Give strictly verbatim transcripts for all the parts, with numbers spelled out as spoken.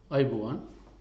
අයිබෝවන්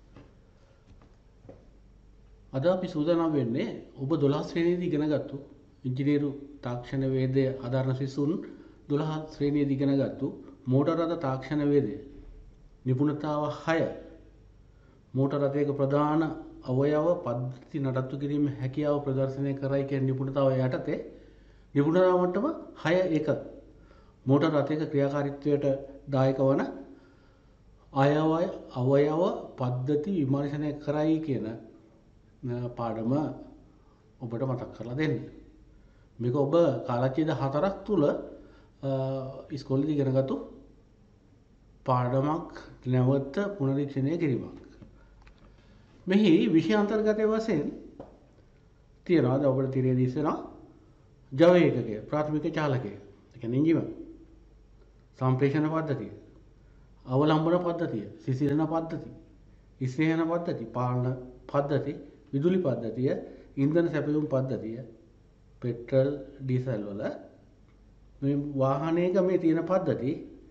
අද අපි සූදානම් වෙන්නේ ඔබ දොළහ ශ්‍රේණියේදී ඉගෙනගත්තු ඉංජිනේරු තාක්ෂණ වේදය ආධාරණ සිසුන් දොළහ ශ්‍රේණියේදී ඉගෙනගත්තු මෝටර රථ තාක්ෂණ වේදය නිපුණතාව හය මෝටර රථයක ප්‍රධාන අවයව පද්ධති නඩත්තු කිරීම හැකියාව ප්‍රදර්ශනය කරයි කියන නිපුණතාව යටතේ නිපුණතාව මට්ටම හය එක මෝටර රථයක ක්‍රියාකාරීත්වයට දායක වන අයවය අවයව පද්ධති විමර්ශනය කරයි කියන පාඩම ඔබට මතක් කරලා දෙන්න. මේක ඔබ කාලච්ඡේද හතරක් තුල ඉස්කෝලේදී ඉගෙනගත්තු පාඩමක් නැවත පුනරීක්ෂණය කිරීමක්. මෙහි විෂය අන්තර්ගතයේ වශයෙන් තියනවා ද ඔබට තිරේ දිස්සනවා ජව ඒකකය ප්‍රාථමික චාලකය. ඒ කියන්නේ එන්ජිම සම්ප්‍රේෂණ පද්ධතිය අවලම්බන පද්ධතිය සිසිලන පද්ධති ඉස්නේහන පද්ධති පාලන පද්ධති විදුලි පද්ධතිය ඉන්ධන සැපයුම් පද්ධතිය පෙට්‍රල් ඩීසල් වල මේ වාහනයක මේ තියෙන පද්ධති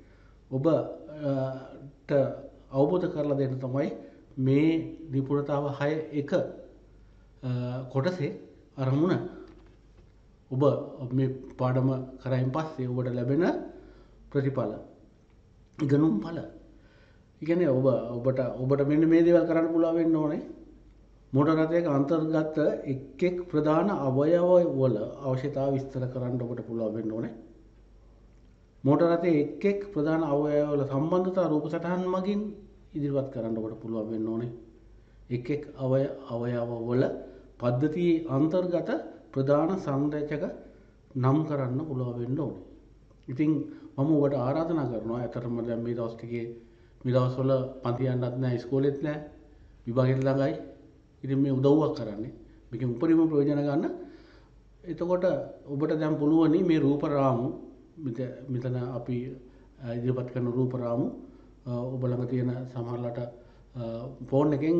ඔබට අවබෝධ කරලා දෙන්න තමයි මේ නිපුණතාව හය එක කොටසේ අරමුණ. ඔබ මේ පාඩම කරයින් පස්සේ ඔබට ලැබෙන ප්‍රතිඵල ඉගෙනුම් ඵල. ඒ කියන්නේ ඔබ ඔබට ඔබට මෙන්න මේ දේවල් කරන්න පුළුවන් වෙන්න ඕනේ. මෝටර රථයක අන්තර්ගත එක් එක් ප්‍රධාන අවයව වල අවශ්‍යතාව විස්තර කරන්න ඔබට පුළුවන් වෙන්න ඕනේ. මෝටර රථයේ එක් එක් ප්‍රධාන අවයව වල සම්බන්ධතා රූප සටහන් මගින් ඉදිරිපත් කරන්න ඔබට පුළුවන් වෙන්න ඕනේ. එක් එක් අවය අවයව වල පද්ධතියේ අන්තර්ගත ප්‍රධාන සංරචක නම් කරන්න පුළුවන් වෙන්න ඕනේ. ඉතින් මම ඔබට ආරාධනා කරනවා ඇත්තටම දැන් මේ දවස් ටිකේ මේ දවස්වල පන්ති යන්නත් නැහැ ඉස්කෝලේත් නැහැ විභාගෙට ළඟයි. ඉතින් මේ උදව්වක් කරන්නේ මේකෙන් උපරිම ප්‍රයෝජන ගන්න. එතකොට ඔබට දැන් පුළුවනි මේ රූප රාමු මෙතන අපි ඉදිරිපත් කරන රූප රාමු ඔබ ළඟ තියෙන සමහරලාට ෆෝන් එකෙන්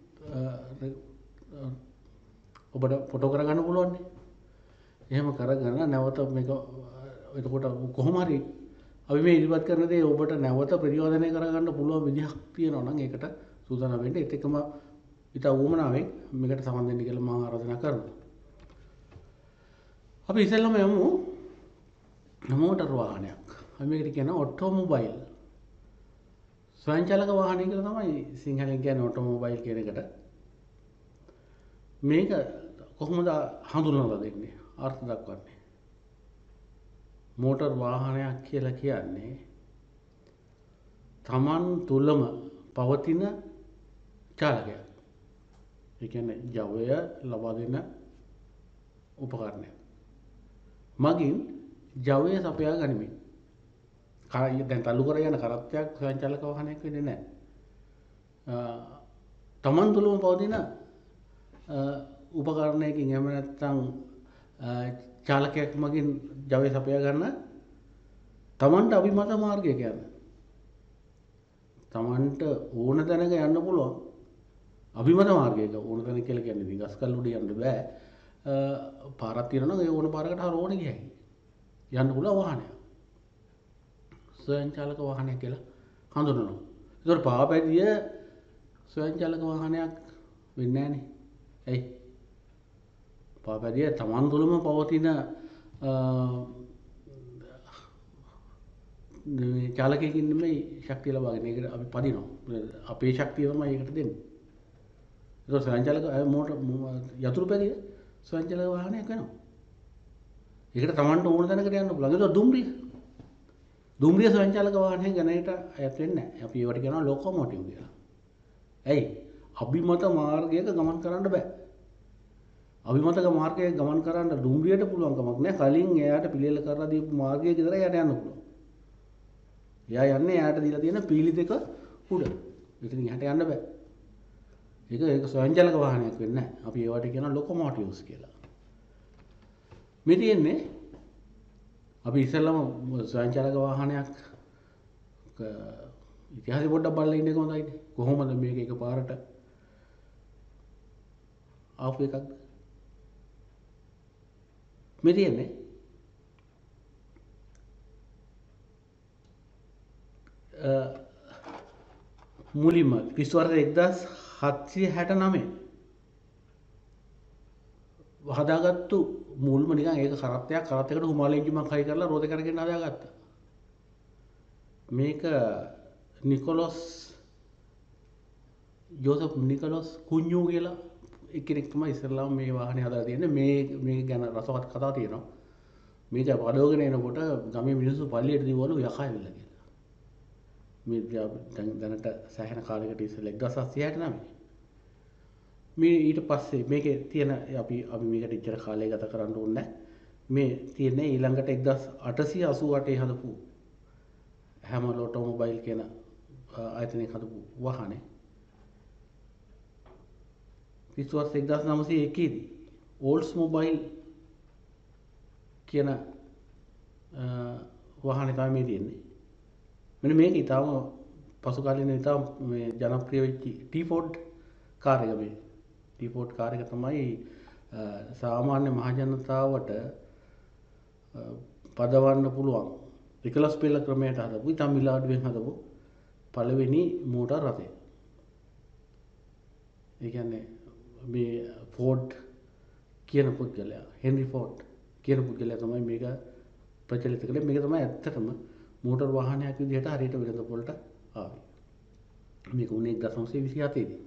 ඔබට ෆොටෝ කරගන්න පුළුවන් නේ. එහෙම කරගෙන නැවත මේක එතකොට කොහොම හරි අපි මේ ඉදිරිපත් කරන දේ ඔබට නැවත ප්‍රතිපාදනය කරගන්න පුළුවන් විදිහක් තියෙනවා නම් ඒකට සූදානම් වෙන්න. ඒත් එක්කම ඊට වුමනාවෙන් මේකට සම්බන්ධ වෙන්න කියලා මම ආරාධනා කරනවා. අපි ඉතින්ම යමු මෝටර වාහනයක්. අපි මේකට කියන ඔටෝමොබයිල්. ස්වයංචලක වාහනය කියලා තමයි සිංහලෙන් කියන්නේ ඔටෝමොබයිල් කියන එකට. මේක කොහොමද හඳුන්වලා දෙන්නේ? අර්ථ දක්වන්නේ. මෝටර් වාහනයක් කියලා කියන්නේ තමන් තුලම පවතින චාලකයක්. ඒ කියන්නේ ජවය ලබා දෙන උපකරණයක්. මගින් ජවය සපයා ගනිමින්. දැන් තල්ලු කර යන කරත්තයක් ස්වයංචලක වාහනයක් වෙන්නේ නැහැ. තමන් තුලම පවතින උපකරණයකින් එහෙම නැත්නම් චාලකයක් මගින් ජවය සපයා ගන්න තමන්ට අභිමත මාර්ගය කියන්නේ. තමන්ට ඕන තැනක යන්න පුළුවන් අභිමත මාර්ගයක ඕන තැන කියලා කියන්නේ ඉතින් ගස්කල් උඩ යන්න බෑ. පාරක් තියෙනවා නම් ඒ ඕන පාරකට හර ඕනේ ගියයි. යන්න පුළුවන් වාහනයක්. ස්වයංචලක වාහනයක් කියලා හඳුන්වනවා. ඒතකොට පාපැදිය ස්වයංචලක වාහනයක් වෙන්නේ නැහනේ. ඇයි? පාපැදිය තමන් තුළම පවතින චාලකයකින් නෙමෙයි ශක්තිය ලබාගෙන ඒකට අපි පදිනවා. අපේ ශක්තිය තමයි ඒකට දෙන්නේ. ඒක ස්වයංචලක මෝටර යතුරු පැදිය ස්වයංචලක වාහනයක් වෙනවා. ඒකට තමන්ට ඕන තැනකට යන්න පුළුවන්. ඒක දුම්රිය. දුම්රිය ස්වයංචලක වාහනයෙන් ගණයට අයත් වෙන්නේ නැහැ. අපි ඒවට කියනවා ලොකෝමෝටිව් කියලා. ඇයි? අභිමත මාර්ගයක ගමන් කරන්න බෑ. අභිමතක මාර්ගයේ ගමන් කරන්න දුම්රියට පුළුවන් කමක් නැහැ. කලින් එයාට පිළියෙල කරලා දීපු මාර්ගයේ විතරයි යට යන්න පුළුවන්. එයා යන්නේ එයාට දීලා තියෙන පීලි දෙක උඩ. ඉතින් එහාට යන්න බෑ. ඒක ඒක ස්වයංචලක වාහනයක් වෙන්නේ නැහැ. අපි ඒවට කියනවා ලොකෝමෝටිව්ස් කියලා. මේ තියෙන්නේ අපි ඉස්සෙල්ලාම ස්වයංචලක වාහනයක් ඉතිහාසෙ පොඩ්ඩක් බලලා ඉන්න එක හොඳයිනේ. කොහොමද මේක එකපාරට ආපු එකක්ද? මේ තියෙන්නේ මුලින්ම ක්‍රිස්තු වර්ෂ එක්දාස් හත්සිය හැටනවය හදාගත්තු මුල්ම නිකන් ඒක කරත්තයක් කරත්තයකට හුමාල එන්ජිමක් හයි කරලා රෝද කරගෙන හදාගත්තා. මේක නිකොලොස් ජෝසප් නිකොලොස් කුඤ්ඤු කියලා එක්කෙනෙක් තමයි ඉස්සෙල්ලාම මේ වාහනේ හදලා තියෙන්නේ. මේ මේ ගැන රසවත් කතා තියෙනවා. මේක වඩවගෙන එනකොට ගමේ මිනිස්සු පල්ලියට දිවවලු යකා ඇවිල්ලා කියලා. මේ දැන් දැනට සෑහෙන කාලයකට ඉස්සෙල්ලා එක්දාස් හත්සිය හැටනවය මේ ඊට පස්සේ මේකේ තියෙන අපි අපි මේකට ඉච්චර කාලය ගත කරන්න ඕනේ නැහැ. මේ තියෙන්නේ ඊළඟට එක්දාස් අටසිය අසූ අටේ හදපු හැමල් ඔටෝමොබයිල් කියන ආයතනයක හදපු වාහනේ. ක්‍රිස්තු වර්ෂ එක්දාස් නවසිය එකේ දී ඕල්ඩ්ස් මොබයිල් කියන වාහනේ තමයි මේ තියෙන්නේ. මෙන්න මේක ඊටම පසු කාලීන ඊටම මේ ජනප්‍රිය වෙච්ච ටී-ෆෝඩ් කාර් එක මේ. ටී-ෆෝඩ් කාර් එක තමයි සාමාන්‍ය මහ ජනතාවට පදවන්න පුළුවන් එකලස් පෙළ ක්‍රමයට හදපු ඉතාම මිලාඩුවෙන් හදපු පළවෙනි මෝටර් රථය. ඒ කියන්නේ මේ ෆෝඩ් කියන පුද්ගලයා හෙන්රි ෆෝඩ් කියන පුද්ගලයා තමයි මේක ප්‍රචලිත කළේ. මේක තමයි ඇත්තටම මෝටර් වාහනයක් විදිහට හරියට වෙළඳ පොළට ආවේ. මේක උනේ එක්දාස් නවසිය විසි හතේ දී.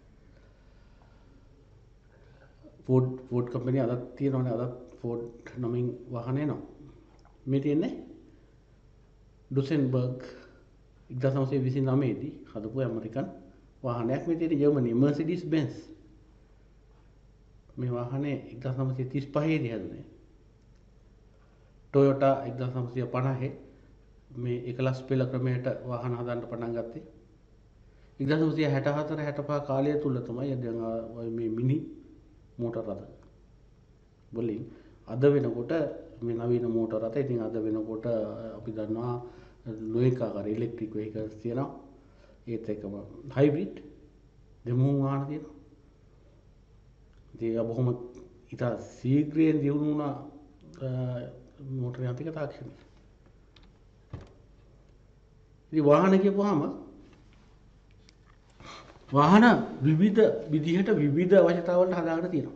ෆෝඩ් ෆෝඩ් කම්පැනි අදත් තියෙනවනේ. අදත් ෆෝඩ් නමින් වාහන එනවා. මේ තියෙන්නේ ඩුසෙන්බර්ග් එක්දාස් නවසිය විසි නවය දී හදපු ඇමරිකන් වාහනයක්. මේ තියෙන්නේ ජර්මනි මර්සිඩීස් බෙන්ස්. මේ වාහනේ එක්දාස් නවසිය තිස් පහේ දී හැදුනේ. ටොයෝටා එක්දාස් නවසිය පනහේ මේ එකලස් පෙළ ක්‍රමයට වාහන හදන්න පටන් ගත්තේ. එක්දාස් නවසිය හැට හතර හැට පහ කාලය තුල තමයි දැන් මේ මිනි මෝටර් රථ වලින් අද වෙනකොට මේ නවීන මෝටර් රථ. ඉතින් අද වෙනකොට අපි දන්නවා නොයෙක් ආකාර ඉලෙක්ට්‍රික් වෙහිකල්ස් තියෙනවා. ඒත් එක්කම හයිබ්‍රිඩ් දෙමුහුම් වාහන තියෙනවා. ඉතින් බොහොම ඉතා ශීඝ්‍රයෙන් දියුණු වුණ මෝටර් යාන්ත්‍රික තාක්ෂණය. ඉතින් වාහන කියපුවාම වාහන විවිධ විදිහට විවිධ අවශ්‍යතාවලට හදාගෙන තියෙනවා.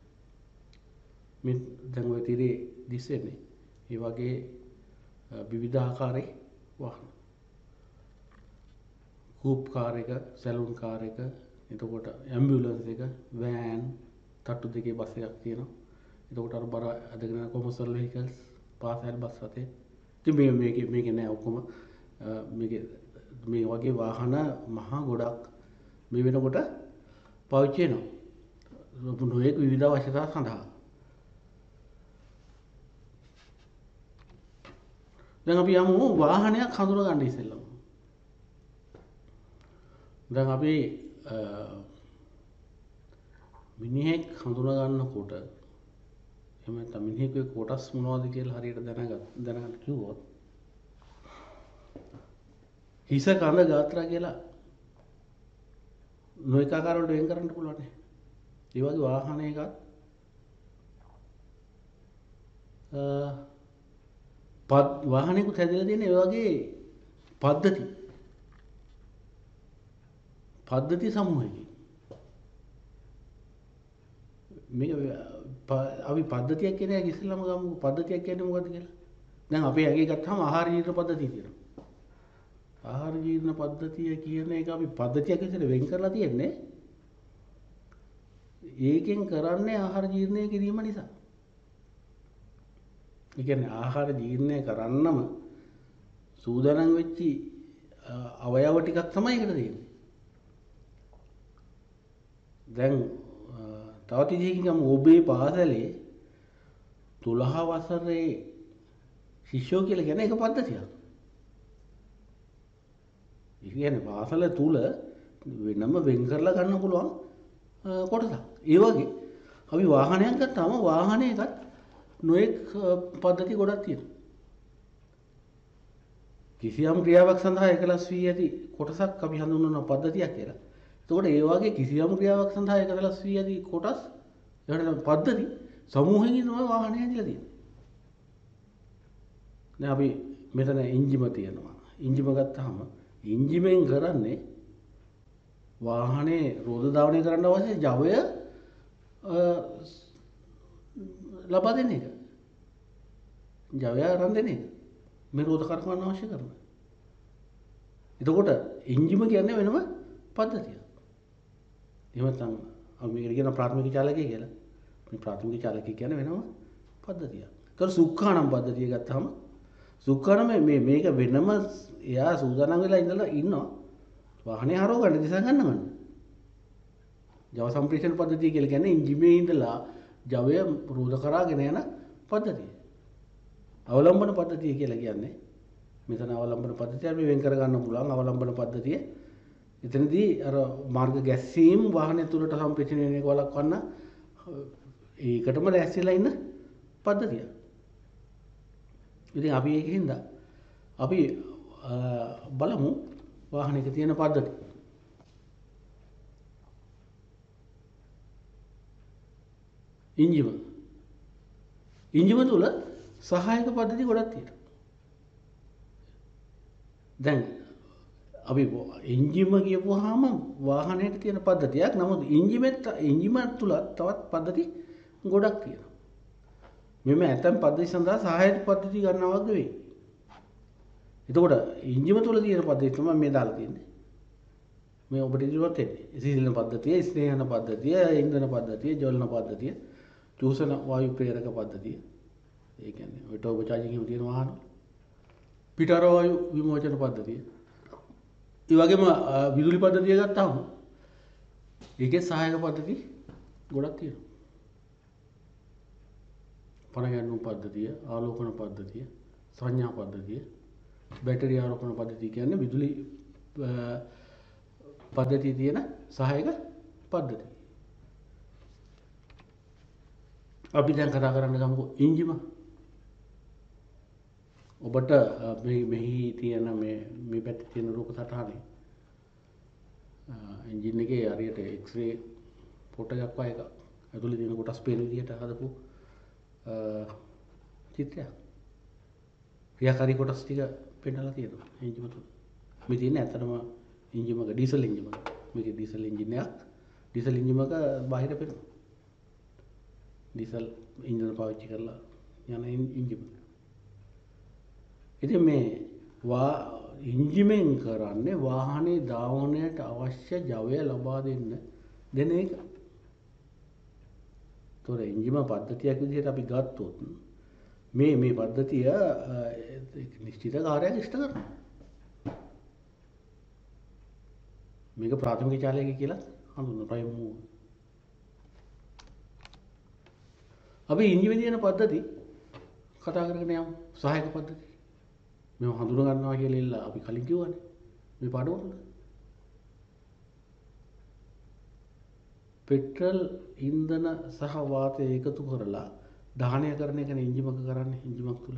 මේ දැන් ඔය තිරේ දිස්සෙන්නේ ඒ වගේ විවිධ ආකාරයේ වාහන. කූප් කාර් එක, සැලුන් කාර් එක, එතකොට ඇම්බියුලන්ස් එක, වෑන්, තට්ටු දෙකේ බස් එකක් තියෙනවා. එතකොට අර බර අදගෙන යන කොමර්ෂල් වෙහිකල්ස්, පාසල් බස් රථේ. ඉතින් මේ මේකේ මේකේ නෑ ඔක්කොම මේකේ මේ වගේ වාහන මහා ගොඩක් මේ වෙනකොට පාවිච්චි වෙනවා. නොයෙක් විවිධ අවශ්‍යතා සඳහා. දැන් අපි යමු වාහනයක් හඳුනා ගන්න ඉස්සෙල්ලම. දැන් අපි මිනිහෙක් හඳුනා ගන්නකොට එහෙම නැත්නම් මිනිහෙකුගේ කොටස් මොනවද කියලා හරියට දැනගත් දැනගන්න කිව්වොත් හිස කඳ ගාත්‍රා කියලා නොඑක ආකාරවලට වෙන් කරන්න පුළුවන් නේ. ඒ වගේ වාහනයක අ පත් වාහනයකට හැදලා තියෙන ඒ වගේ පද්ධති පද්ධති සමූහයකින් මේක අපි පද්ධතියක් කියන එක ඉස්සෙල්ලාම ගමු. පද්ධතියක් කියන්නේ මොකද්ද කියලා. දැන් අපේ ඇගේ ගත්තාම ආහාර ජීර්ණ පද්ධතිය තියෙනවා. ආහාර ජීර්ණ පද්ධතිය කියන එක අපි පද්ධතියක් විදිහට වෙන් කරලා තියෙන්නේ. ඒකෙන් කරන්නේ ආහාර ජීර්ණය කිරීම නිසා. ඒ කියන්නේ ආහාර ජීර්ණය කරන්නම සූදානම් වෙච්චි අවයව ටිකක් තමයි ඒකට තියෙන්නේ. දැන් තවත් ඉදිරියකින් ගමු. ඔබේ පාසලේ දොළහ වසරේ ශිෂ්‍යෝ කියලා කියන එක පද්ධතියක්. ඒ කියන්නේ පාසල තුල වෙනම වෙන් කරලා ගන්න පුළුවන් කොටසක්. ඒ වගේ අපි වාහනයක් ගත්තාම වාහනයකත් නොඑක් පද්ධති ගොඩක් තියෙනවා. කිසියම් ක්‍රියාවක් සඳහා එකලස් වී ඇති කොටසක් අපි හඳුන්වන පද්ධතියක් කියලා. එතකොට ඒ වගේ කිසියම් ක්‍රියාවක් සඳහා එකලස් වී ඇති කොටස් ඒකට පද්ධති සමූහයෙන් තමයි වාහනය ඇදලා තියෙන්නේ. දැන් අපි මෙතන එන්ජිම තියෙනවා. එන්ජිම ගත්තාම එන්ජිමෙන් කරන්නේ වාහනේ රෝද ධාවනය කරන්න අවශ්‍ය ජවය ලබා දෙන එක. ජවය අරන් දෙන එක. මේ රෝද කරකවන්න අවශ්‍ය කරන. එතකොට එන්ජිම කියන්නේ වෙනම පද්ධතියක්. එහෙම නැත්නම් අපි මේකට කියන ප්‍රාථමික චාලකය කියලා. මේ ප්‍රාථමික චාලකය කියන්නේ වෙනම පද්ධතියක්. ඒතකොට සුඛානම් පද්ධතිය ගත්තාම සුඛානම් මේ මේක වෙනම එයා සූදානම් වෙලා ඉඳලා ඉන්නවා. වාහනේ හරව ගන්න දිසා ගන්න ගන්න. ජව සම්ප්‍රේෂණ පද්ධතිය කියලා කියන්නේ එන්ජිමේ ඉඳලා ජවය රෝද කරාගෙන යන පද්ධතිය. අවලම්බන පද්ධතිය කියලා කියන්නේ මෙතන අවලම්බන පද්ධතිය අපි වෙන් කර ගන්න පුළුවන් අවලම්බන පද්ධතිය. එතනදී අර මාර්ග ගැස්සීම් වාහනය තුලට සම්ප්‍රේෂණය වෙන එක වළක්වන්න ඒකටම ලෑස්තිලා ඉන්න පද්ධතිය. ඉතින් අපි ඒකින්ද අපි බලමු වාහනයක තියෙන පද්ධති. එන්ජිම එන්ජිම තුල සහායක පද්ධති ගොඩක් තියෙනවා. දැන් අපි එන්ජිම කියපුවාම වාහනයක තියෙන පද්ධතියක්. නමුත් එන්ජිමෙත් එන්ජිම තුල තවත් පද්ධති ගොඩක් තියෙනවා. මෙමෙ ඇතම් පද්ධති සඳහා සහායක පද්ධති ගන්නවා වගේ වෙයි. එතකොට එන්ජිම තුල තියෙන පද්ධති තමයි මේ දාලා තියෙන්නේ. මේ ඔබට ඉදිරියට එන්නේ. සීලන පද්ධතිය, ස්නේහන පද්ධතිය, ඉන්ධන පද්ධතිය, ජවලන පද්ධතිය, චූසන වායු ප්‍රේරක පද්ධතිය. ඒ කියන්නේ ඔය ටර්බෝ චාර්ජින් එකේ තියෙන වාහන. පිටාර වායු විමෝචන පද්ධතිය. ඒ වගේම විදුලි පද්ධතිය ගත්තාම ඒකේ සහායක පද්ධති ගොඩක් තියෙනවා. පණ ගැන්වීම පද්ධතිය, ආලෝකන පද්ධතිය, සංඥා පද්ධතිය, බැටරි ආරෝපණ පද්ධතිය කියන්නේ විදුලි පද්ධතිය තියෙන සහායක පද්ධති. අපි දැන් කතා කරන්න ගමුකෝ එන්ජිම. ඔබට මේ මෙහි තියෙන මේ මේ පැත්තේ තියෙන රූප සටහනේ එන්ජින් එකේ හරියට එක්ස්රේ ෆොටෝ එකක් වගේ එකක්. ඇතුලේ තියෙන කොටස් පේන විදිහට හදපු චිත්‍රයක්. ක්‍රියාකාරී කොටස් ටික පෙන්නලා තියෙනවා එන්ජිම තුල. මේ තියෙන්නේ ඇත්තටම එන්ජිමක ඩීසල් එන්ජිමක. මේකේ ඩීසල් එන්ජින් එකක්. ඩීසල් එන්ජිමක බාහිර පෙනුනවා. ඩීසල් එන්ජින් පාවිච්චි කරලා යන එන්ජිම. ඉතින් මේ වා එන්ජිමෙන් කරන්නේ වාහනේ ධාවනයට අවශ්‍ය ජවය ලබා දෙන්න දෙන එක. තොර එන්ජිම පද්ධතියක් විදිහට අපි ගත්තොත් මේ මේ පද්ධතිය නිශ්චිත කාර්යයක් ඉෂ්ට කරනවා. මේක ප්‍රාථමික චාලකය කියලා හඳුන්වනවා ප්‍රයිම් මූවර්. අපි එන්ජිමේ තියෙන පද්ධති කතා කරගෙන යමු. සහායක පද්ධති. මේව හඳුනා ගන්නවා කියලා ඉල්ල අපි කලින් කිව්වනේ. මේ පාඩම තුල. පෙට්‍රල් ඉන්ධන සහ වාතය එකතු කරලා දහනය කරන එක නේ එන්ජිමක කරන්නේ එන්ජිමක් තුල.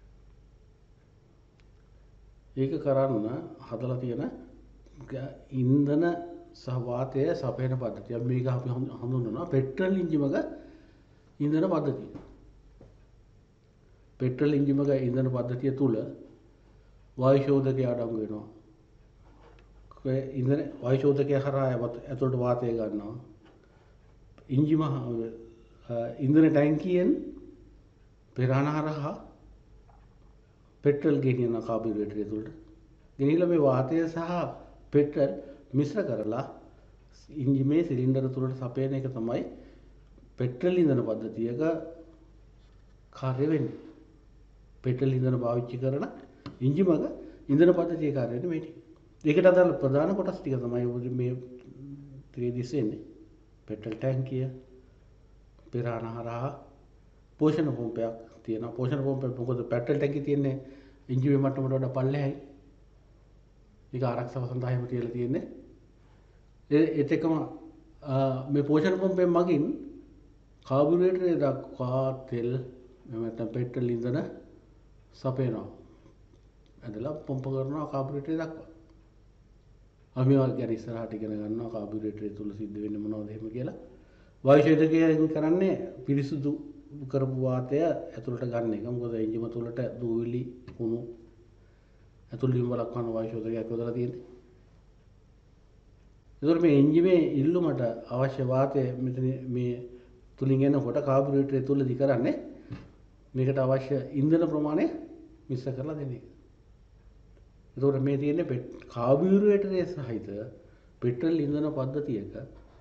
ඒක කරන්න හදලා තියෙන ඉන්ධන සහ වාතය සපයන පද්ධතිය. මේක අපි හඳුන්වනවා පෙට්‍රල් එන්ජිමක ඉන්ධන පද්ධතිය. පෙට්‍රල් එන්ජිමක ඉන්ධන පද්ධතිය තුල වායු ශෝධකය අඩංගු වෙනවා. ඒ ඉන්ධන වායු ශෝධකය හරහා ඇතුළට වාතය ගන්නවා. එන්ජිම ඉන්ධන ටැංකියෙන් පෙරහන හරහා පෙට්‍රල් ගෙනියන කාබියුරේටරය තුළට. ගෙනිලා මේ වාතය සහ පෙට්‍රල් මිශ්‍ර කරලා එන්ජිමේ සිලින්ඩර තුළට සපයන එක තමයි පෙට්‍රල් ඉන්ධන පද්ධතියක කාර්ය වෙන්නේ. පෙට්‍රල් ඉන්ධන පාවිච්චි කරන එන්ජිමක ඉන්ධන පද්ධතියේ කාර්යය වෙන්නේ මේ ටික. ඒකට අදාළ ප්‍රධාන කොටස් ටික තමයි මේ ත්‍රි දිශෙන්නේ. පෙට්‍රල් ටැංකිය පෙරහන හරහා පෝෂණ පම්පයක් තියෙනවා. පෝෂණ පම්පේ මොකද පෙට්‍රල් ටැංකිය තියෙන්නේ එන්ජිමේ මට්ටමට වඩා පල්ලෙහායි. ඒක ආරක්ෂාව සඳහා එහෙම තියලා තියෙන්නේ. ඒත් එක්කම මේ පෝෂණ පම්පෙන් මගින් කාබියුරේටරේ දක්වා තෙල් එහෙම නැත්නම් පෙට්‍රල් ඉන්ධන සපයනවා. ඇදලා පම්ප කරනවා කාබියුරේටරේ දක්වා. අපි වගේ ඉස්සරහට ඉගෙන ගන්නවා කාබියුරේටරේ තුල සිද්ධ වෙන්නේ මොනවද එහෙම කියලා. වායු ශෝධකයෙන් කරන්නේ පිරිසුදු කරපු වාතය ඇතුළට ගන්න එක. මොකද එන්ජිම තුලට දූවිලි කුණු ඇතුළට වීම වළක්වන වායු ශෝධකයක් යොදලා තියෙන්නේ. ඒතකොට මේ එන්ජිමේ ඉල්ලුමට අවශ්‍ය වාතය මෙතන මේ තුලින් එනකොට කාබුරේටරය තුලදී කරන්නේ මේකට අවශ්‍ය ඉන්ධන ප්‍රමාණය මිශ්‍ර කරලා දෙන එක. ඒතකොට මේ තියෙන්නේ කාබුරේටරයේ සහිත පෙට්‍රල් ඉන්ධන පද්ධතියක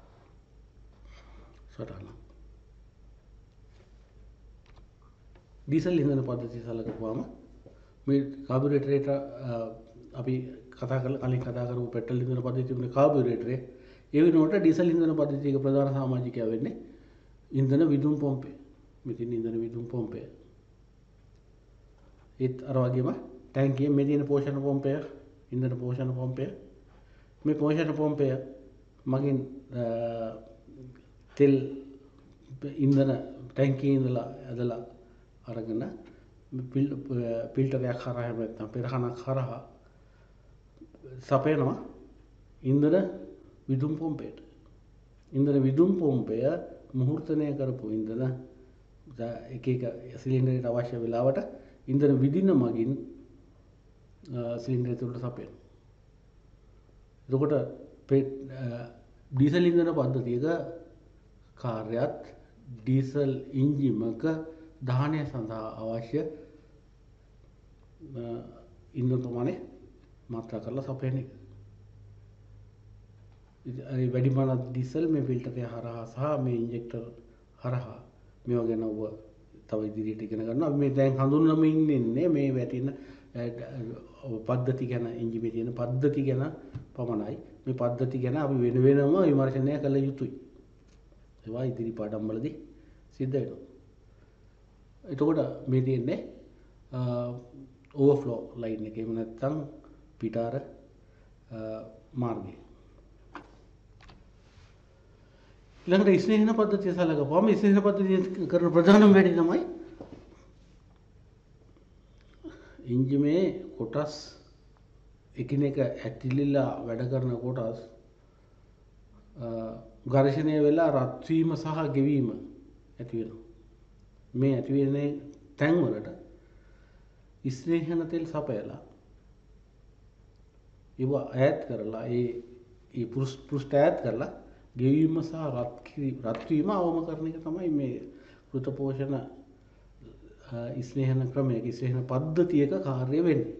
සටහනක්. ඩීසල් ඉන්ධන පද්ධතිය සලකපුවාම මේ කාබුරේටරේට අපි කතා කරලා කලින් කතා කරපු පෙට්‍රල් ඉන්ධන පද්ධතිය තිබුණේ කාබුරේටරේ. ඒ වෙනුවට ඩීසල් ඉන්ධන පද්ධතියක ප්‍රධාන සමාජිකයා වෙන්නේ ඉන්ධන විදුම් පොම්පේ. මෙතන ඉන්ධන විදුම් පොම්පය. ඒත් අර වගේම ටැංකියේ මේ තියෙන පෝෂණ පොම්පය, ඉන්ධන පෝෂණ පොම්පය. මේ පෝෂණ පොම්පය මගින් තෙල් ඉන්ධන ටැංකියේ ඉඳලා ඇදලා අරගෙන ෆිල්ටරයක් හරහා එහෙම නැත්නම් පෙරහනක් හරහා සපයනවා ඉන්ධන විදුම් පොම්පයට. ඉන්ධන විදුම් පොම්පය මුහුර්තනය කරපු ඉන්ධන එක එක සිලින්ඩරයට අවශ්‍ය වෙලාවට ඉන්ධන විදින මගින් සිලින්ඩරය තුළට සපයනවා. එතකොට ඩීසල් ඉන්ධන පද්ධතියක කාර්යයත් ඩීසල් එන්ජිමක දහනය සඳහා අවශ්‍ය ඉන්ධන ප්‍රමාණය මාත්‍රා කරලා සපයන එක. වැඩිමන ඩීසල් මේ ෆිල්ටරය හරහා සහ මේ ඉන්ජෙක්ටර් හරහා මේවා ගැන ඔබ තව ඉදිරියට ඉගෙන ගන්නවා. මේ දැන් හඳුන්වමින් ඉන්නේ මේ වැටෙන පද්ධති ගැන, එන්ජිමේ තියෙන පද්ධති ගැන පමණයි. මේ පද්ධති ගැන අපි වෙන වෙනම විමර්ශනය කළ යුතුයි. ඒවා ඉදිරි පාඩම්වලදී සිද්ධ වෙනවා. එතකොට මේ තියෙන්නේ ඕවර්ෆ්ලෝ ලයින් එක. එහෙම නැත්නම් පිටාර මාර්ගය. ඊළඟට ස්නේහන පද්ධතිය සලකපුවම ස්නේහන පද්ධතිය කරන ප්‍රධානම වැඩි තමයි එන්ජිමේ කොටස් එකිනෙක ඇතිලිලා වැඩ කරන කොටස් ඝර්ෂණය වෙලා රත් වීම සහ ගෙවීම ඇති වෙනවා. මේ ඇති වෙන තැන් වලට ස්නේහන තෙල් සපයලා ඒව ඈත් කරලා ඒ ඒ පෘෂ්ඨ ඈත් කරලා ගෙවීම සහ රත් රත් වීම අවම කරන එක තමයි මේ කෘත පෝෂණ ස්නේහන ක්‍රමයක ස්නේහන පද්ධතියක කාර්ය වෙන්නේ.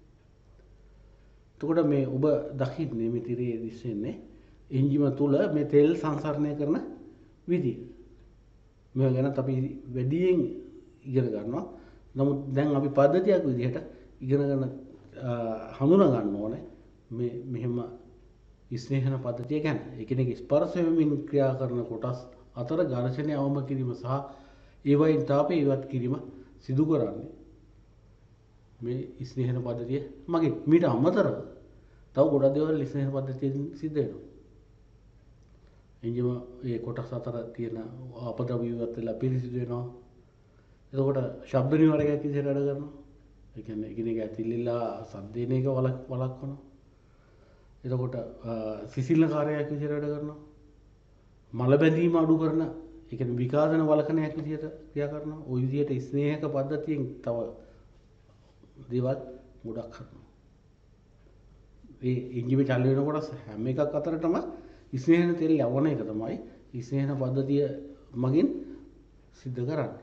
එතකොට මේ ඔබ දකින්නේ මේ තිරේ දිස්සෙන්නේ එන්ජිම තුල මේ තෙල් සංසරණය කරන විදිය. මේවා ගැන අපි වැඩියෙන් ඉගෙන ගන්නවා. නමුත් දැන් අපි පද්ධතියක් විදිහට ඉගෙන ගන්න හඳුනා ගන්න ඕනේ මේ මෙහෙම ස්නේහන පද්ධතිය ගැන. එකිනෙක ස්පර්ශ වෙමින් ක්‍රියා කරන කොටස් අතර ඝර්ෂණය අවම කිරීම සහ ඒවයින් තාපය ඉවත් කිරීම සිදු කරන්නේ මේ ස්නේහන පද්ධතිය මගින්. මීට අමතරව තව ගොඩක් දේවල් ස්නේහන පද්ධතියෙන් සිද්ධ වෙනවා. එන්ජිම ඒ කොටස් අතර තියෙන අපද්‍රව්‍ය ඉවත් වෙලා පිරිසිදු වෙනවා. එතකොට ශබ්ද නිවාරකයක් විදිහට වැඩ කරනවා. ඒ කියන්නේ එකිනෙක ඇතිලිලා සද්දේන එක වළක්වනවා. එතකොට සිසිල්න කාර්යයක් විදිහට වැඩ කරනවා. මල බැඳීම අඩු කරන, ඒ කියන්නේ විකාශන වළකනයක් විදිහට ක්‍රියා කරනවා. ওই විදිහට ස්නේහක පද්ධතියෙන් තව දේවල් ගොඩක් කරනවා. ඒ එන්ජිමේ චලනය වෙනකොට හැම එකක් අතරටම ස්නේහන තෙල් යවන එක තමයි ස්නේහන පද්ධතිය මගින් සිද්ධ කරන්නේ.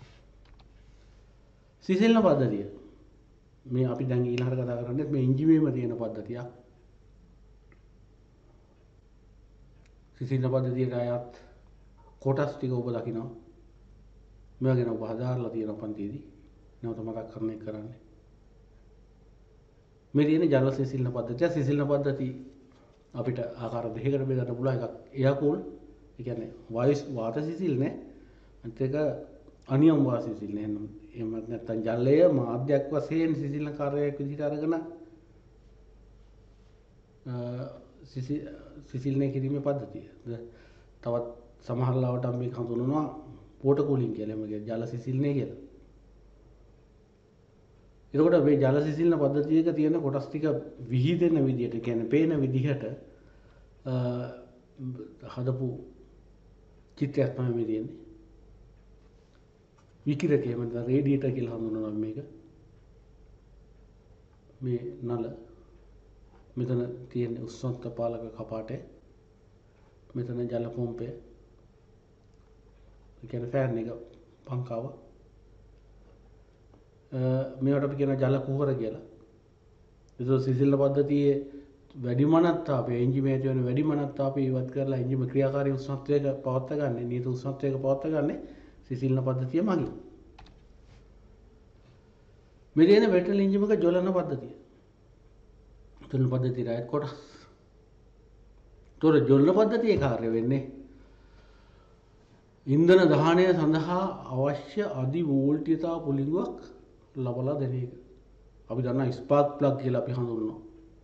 සිසිල්න පද්ධතිය මේ අපි දැන් ඊළඟට කතා කරන්නේ මේ එන්ජිමේම තියෙන පද්ධතියක්. සිසිල්න පද්ධතියට අයත් කොටස් ටික ඔබ දකිනවා. මේවා ගැන ඔබ හදාarලා තියෙන පන්තියේදී නැවත මතක් කරන එක කරන්නේ. මේ තියෙන ජල සිසිල්න පද්ධතිය. සිසිල්න පද්ධතිය අපිට ආකාර දෙකකට බෙදන්න පුළුවන්. එකක් එයා කූල්, ඒ කියන්නේ වායු වාත සිසිල්නේ. අනිත් එක අනියම් වාත සිසිල්නේ. එහෙම නැත්නම් ජලය මාධ්‍යයක් වශයෙන් සිසිල්න කාර්යයක් විදිහට අරගෙන සිසිල්නේ කිරීමේ පද්ධතිය. තවත් සමහර ලාවට මේක හඳුන්වනවා වෝටර් කූලින් කියලා. මේක ජල සිසිල්නේ කියලා. එතකොට මේ ජල සිසිල්න පද්ධතියක තියෙන කොටස් ටික විහිදෙන විදිහට, කියන්නේ පේන විදිහට හදපු චිත්‍රයක් තමයි මේ තියෙන්නේ. විකිරකය මත රේඩියේටර් කියලා හඳුන්වනවා මේක. මේ නල මෙතන තියෙන උෂ්ණත්ව පාලක කපාටේ මෙතන ජල පොම්පය. ඒ කියන්නේ ෆෑන් එක පංකාව. මේවට අපි කියන ජල කුහර කියලා. ඒක සිසිල් පද්ධතියේ වැඩි මනත්තාපය එන්ජිමේ තියෙන වැඩි මනත්තාපය ඉවත් කරලා එන්ජිම ක්‍රියාකාරී උෂ්ණත්වයක පවත්වා ගන්න, නියත උෂ්ණත්වයක පවත්වා ගන්න සිසිල්න පද්ධතිය මගින්. මේ දෙන පෙට්‍රල් එන්ජිමක ජවලන පද්ධතිය. ජවලන පද්ධතිය රායත් කොටස්. තොර ජවලන පද්ධතියේ කාර්ය වෙන්නේ ඉන්ධන දහනය සඳහා අවශ්‍ය අධි වෝල්ටීයතා පුළිඟුවක් ලබලා දෙන එක. අපි දන්නා ස්පාර්ක් ප්ලග් කියලා අපි හඳුන්වනවා.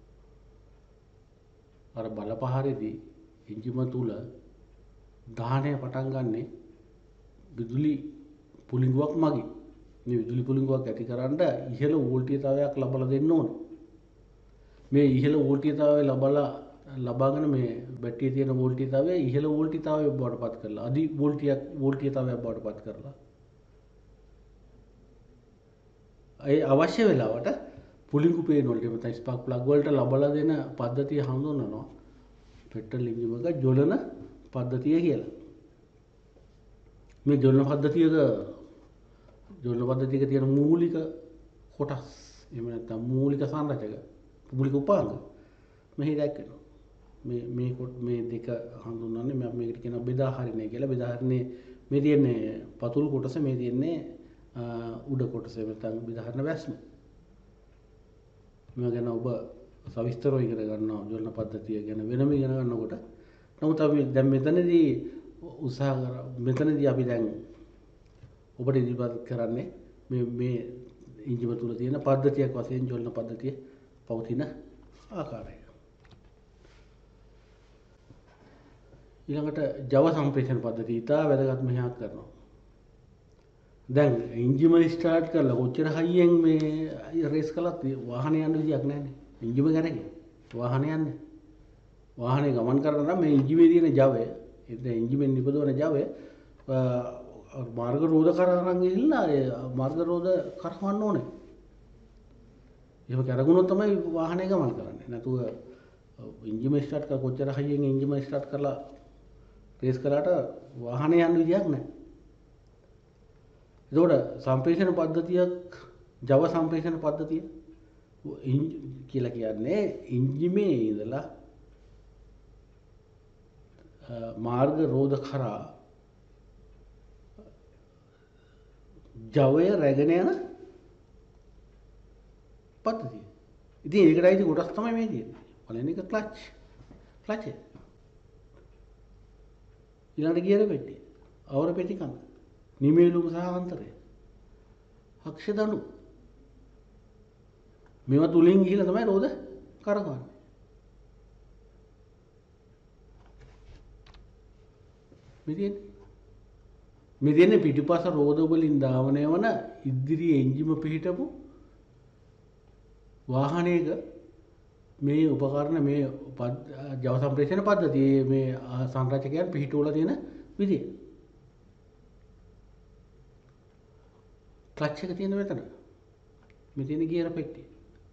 අර බලපහරේදී එන්ජිම තුල දහනය පටන් ගන්නෙ විදුලි පුළිඟුවක් මගින්. මේ විදුලි පුළිඟුවක් ඇති කරන්න ඉහළ වෝල්ටීයතාවයක් ලබලා දෙන්න ඕන. මේ ඉහළ වෝල්ටීයතාවය ලබලා ලබාගෙන මේ බැටරියේ තියෙන වෝල්ටීයතාවය ඉහළ වෝල්ටීයතාවය බවට පත් කරලා අධි වෝල්ටියක් වෝල්ටීයතාවයක් බවට පත් කරලා ඒ අවශ්‍ය වෙලාවට පුළිඟු පේන වලට මත ස්පාර්ක් ප්ලග් වලට ලබලා දෙන පද්ධතිය හඳුන්වනවා පෙට්‍රල් එන්ජිමක ජවලන පද්ධතිය කියලා. මේ ජවලන පද්ධතියක ජවලන පද්ධතියක තියෙන මූලික කොටස් එහෙම නැත්නම් මූලික සංරචක මූලික උපාංග මෙහි දැක්වෙනවා. මේ මේ මේ දෙක හඳුන්වන්නේ මම මේකට කියනවා බෙදාහරිණය කියලා. බෙදාහරිණේ මේ තියෙන්නේ පතුල් කොටස, මේ තියෙන්නේ උඩ කොටස. නැත්නම් බෙදාහරින වැස්ම. මේවා ගැන ඔබ සවිස්තරව ඉගෙන ගන්නවා ජවලන පද්ධතිය ගැන වෙනම ඉගෙන ගන්නකොට. නමුත් අපි දැන් මෙතනදී උත්සාහ කර මෙතනදී අපි දැන් ඔබට ඉදිරිපත් කරන්නේ මේ මේ එන්ජිම තුල තියෙන පද්ධතියක් වශයෙන් ජවලන පද්ධතිය පවතින ආකාරය. ඊළඟට ජව සම්ප්‍රේෂණ පද්ධතිය ඉතා වැදගත් මෙහෙයක් කරනවා. දැන් එන්ජිම ස්ටාර්ට් කරලා කොච්චර හයියෙන් මේ රේස් කළත් වාහනේ යන්න විදියක් නැහැනේ. එන්ජිම කරගෙන වාහනේ යන්නේ. වාහනේ ගමන් කරන නම් මේ එන්ජිමේ තියෙන ජවය, ඒ එන්ජිමෙන් නිපදවන ජවය මාර්ග රෝධ කරා ගිහිල්ලා ඒ මාර්ග රෝධ කරවන්න ඕනේ. එහෙම කරගුණොත් තමයි වාහනේ ගමන් කරන්නේ. නැතුව එන්ජිම ස්ටාර්ට් කර කොච්චර හයියෙන් එන්ජිම ස්ටාර්ට් කරලා රේස් කළාට වාහනේ යන්න විදියක් නැහැ. ඒතකොට සම්ප්‍රේෂණ පද්ධතියක් ජව සම්ප්‍රේෂණ පද්ධතිය කියලා කියන්නේ එන්ජිමේ ඉඳලා මාර්ග රෝධ කරා ජවය රැගෙන යන පද්ධතිය. ඉතින් ඒකට අයිති කොටස් තමයි මේ තියෙන්නේ. පළවෙනි එක ක්ලච්. ක්ලච් එක. ඊළඟට ගියර පෙට්ටිය. අවර පෙට්ටි කඳ. නිමේලුම සහ අන්තරය. අක්ෂ දණු. මේවා තුලින් ගිහිල්ලා තමයි රෝද කරකවන්නේ. මෙදින මෙදින පිටිපස රෝද වලින් ධාවනය වන ඉදිරි එන්ජිම පිහිටපු වාහනයක මේ උපකරණ මේ ජව සම්ප්‍රේෂණ පද්ධතියේ මේ සංරචකයන් පිහිටුවලා තියෙන විදිය. ක්ලච් එක තියෙන මෙතන. මේ තියෙන ගියර පෙට්ටිය.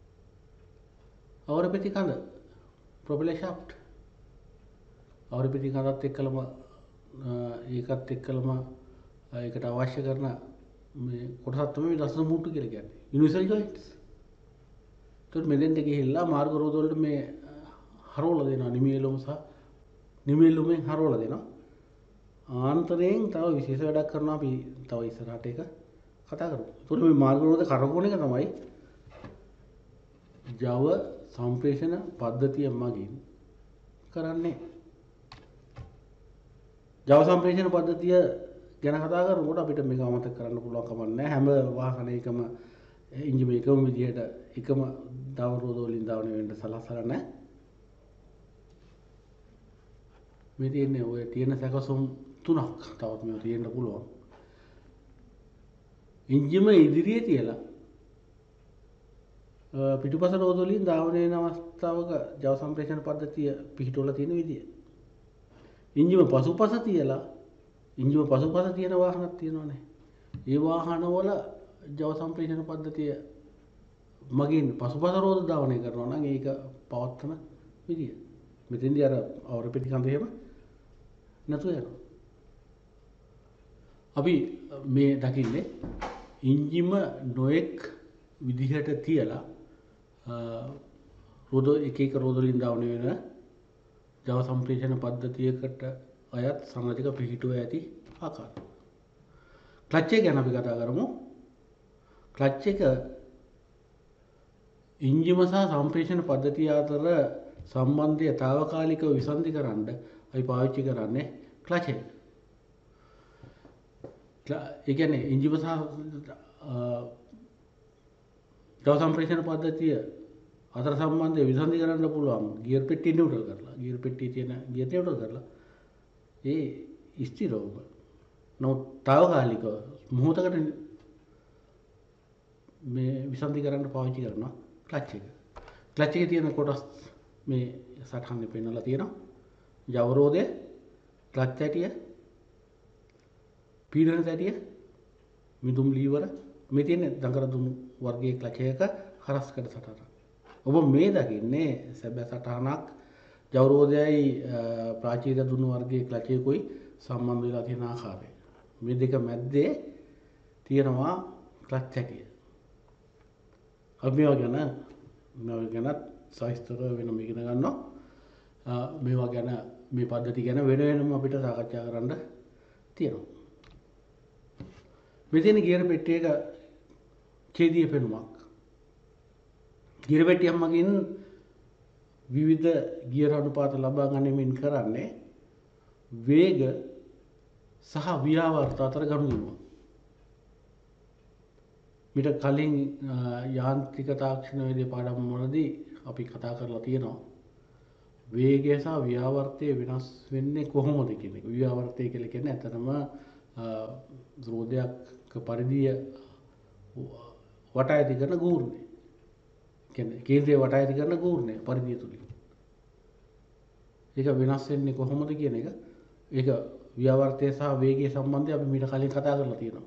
අවර පෙට්ටි කඳ. ප්‍රොපෙලර් ෂාෆ්ට්. අවර පෙට්ටි කඳත් එක්කලම ඒකත් එක්කලම ඒකට අවශ්‍ය කරන මේ කොටසක් තමයි මේ දසන මූට්ටු කියලා කියන්නේ. Universal joints. ඒත් මෙතෙන්ට ගිහිල්ලා මාර්ග රෝධ වලට මේ හරවලා දෙනවා නිමේලුම සහ නිමේලුමෙන් හරවලා දෙනවා. ආන්තරයෙන් තව විශේෂ වැඩක් කරනවා අපි තව ඉස්සරහට ඒක කතා කරමු. ඒතකොට මේ මාර්ග රෝධ කරකවන එක තමයි ජව සම්ප්‍රේෂණ පද්ධතිය මගින් කරන්නේ. ජව සම්ප්‍රේෂණ පද්ධතිය ගැන කතා කරනකොට අපිට මේක අමතක කරන්න පුළුවන් කමක් නැහැ. හැම වාහනයකම එන්ජිම එකම විදිහට එකම දව රෝධ වලින් දවන වෙන්න සලස්සලා නැහැ. මේ තියෙන්නේ ඔය තියෙන සැකසුම් තුනක් තවත් මේව තියෙන්න පුළුවන්. එන්ජිම ඉදිරියේ තියලා පිටුපස රෝධ වලින් දවන වෙන අවස්ථාවක ජව සම්ප්‍රේෂණ පද්ධතිය පිහිටවලා තියෙන විදිය. එන්ජිම පසුපස තියලා එන්ජිම පසුපස තියෙන වාහනක් තියෙනවානේ. ඒ වාහනවල ජව සම්ප්‍රේෂණ පද්ධතිය මගින් පසුපස රෝධ ධාවනය කරනවා නම් ඒක පවත්වන විදිය. මෙතෙන්දී අර අවර පෙට්ටි කඳ එහෙම නැතුව යනවා. අපි මේ දකින්නේ එන්ජිම නොඑක් විදිහට තියලා රෝද එක එක රෝදලින් දාවන වෙන ජව සම්ප්‍රේෂණ පද්ධතියකට අයත් සංරචක පිහිටුව ඇති ආකාරය. ක්ලච් එක ගැන අපි කතා කරමු. ක්ලච් එක එන්ජිම සහ සම්ප්‍රේෂණ පද්ධතිය අතර සම්බන්ධය తాවකාලිකව විසන්ධි කරන්න අපි පාවිච්චි කරන්නේ ක්ලච් එක. ඒ කියන්නේ එන්ජිම සහ ජව සම්ප්‍රේෂණ පද්ධතිය අතර සම්බන්ධය විසන්ධි කරන්න පුළුවන් ගියර් පෙට්ටිය නියුට්‍රල් කරලා ගියර් පෙට්ටියේ තියෙන ගියර් නියුට්‍රල් කරලා ඒ ස්ථිරවම නමුත් తాවකාලිකව මොහොතකට මේ විසන්ධි කරන්න පාවිච්චි කරනවා ක්ලච් එක. ක්ලච් එකේ තියෙන කොටස් මේ සටහනේ පෙන්නලා තියෙනවා. ජවරෝධය, ක්ලච් ඇටිය, පීඩන ඇටිය, මිදුම් ලීවර මේ තියෙන දඟර දුණු වර්ගයේ ක්ලච් එක හරස්කඩ සටහන. ඔබ මේ දකින්නේ සැබෑ සටහනක් ජවරෝධයයි ප්‍රාචීර දුණු වර්ගයේ ක්ලච් එකකුයි සම්බන්ධ වෙලා තියෙන ආකාරය. මේ දෙක මැද්දේ තියෙනවා ක්ලච් ඇටිය. අපි මේවා ගැන මේවා ගැන සවිස්තර වෙනම ඉගෙන ගන්නවා. මේවා ගැන මේ පද්ධති ගැන වෙන වෙනම අපිට සාකච්ඡා කරන්න තියෙනවා. මෙතන ගියර පෙට්ටියක ඡේදීය පෙනුමක්. ගියර පෙට්ටියක් මගින් විවිධ ගියර අනුපාත ලබා ගැනීමෙන් කරන්නේ වේග සහ ව්‍යාවර්ත අතර ගනුදෙනුව. මිට කලින් යාන්ත්‍රික තාක්ෂණ වේදී පාඩම් වලදී අපි කතා කරලා තියෙනවා වේගය සහ ව්‍යාවර්තය වෙනස් වෙන්නේ කොහොමද කියන එක. ව්‍යාවර්තය කියලා කියන්නේ ඇත්තටම රෝදයක් පරිධිය වටා ඇති කරන ගූර්ණය. කියන්නේ කේන්ද්‍රය වටා ඇති කරන ගූර්ණය පරිධිය තුලින්. ඒක වෙනස් වෙන්නේ කොහොමද කියන එක. ඒක ව්‍යාවර්තය සහ වේගය සම්බන්ධයෙන් අපි මීට කලින් කතා කරලා තියෙනවා.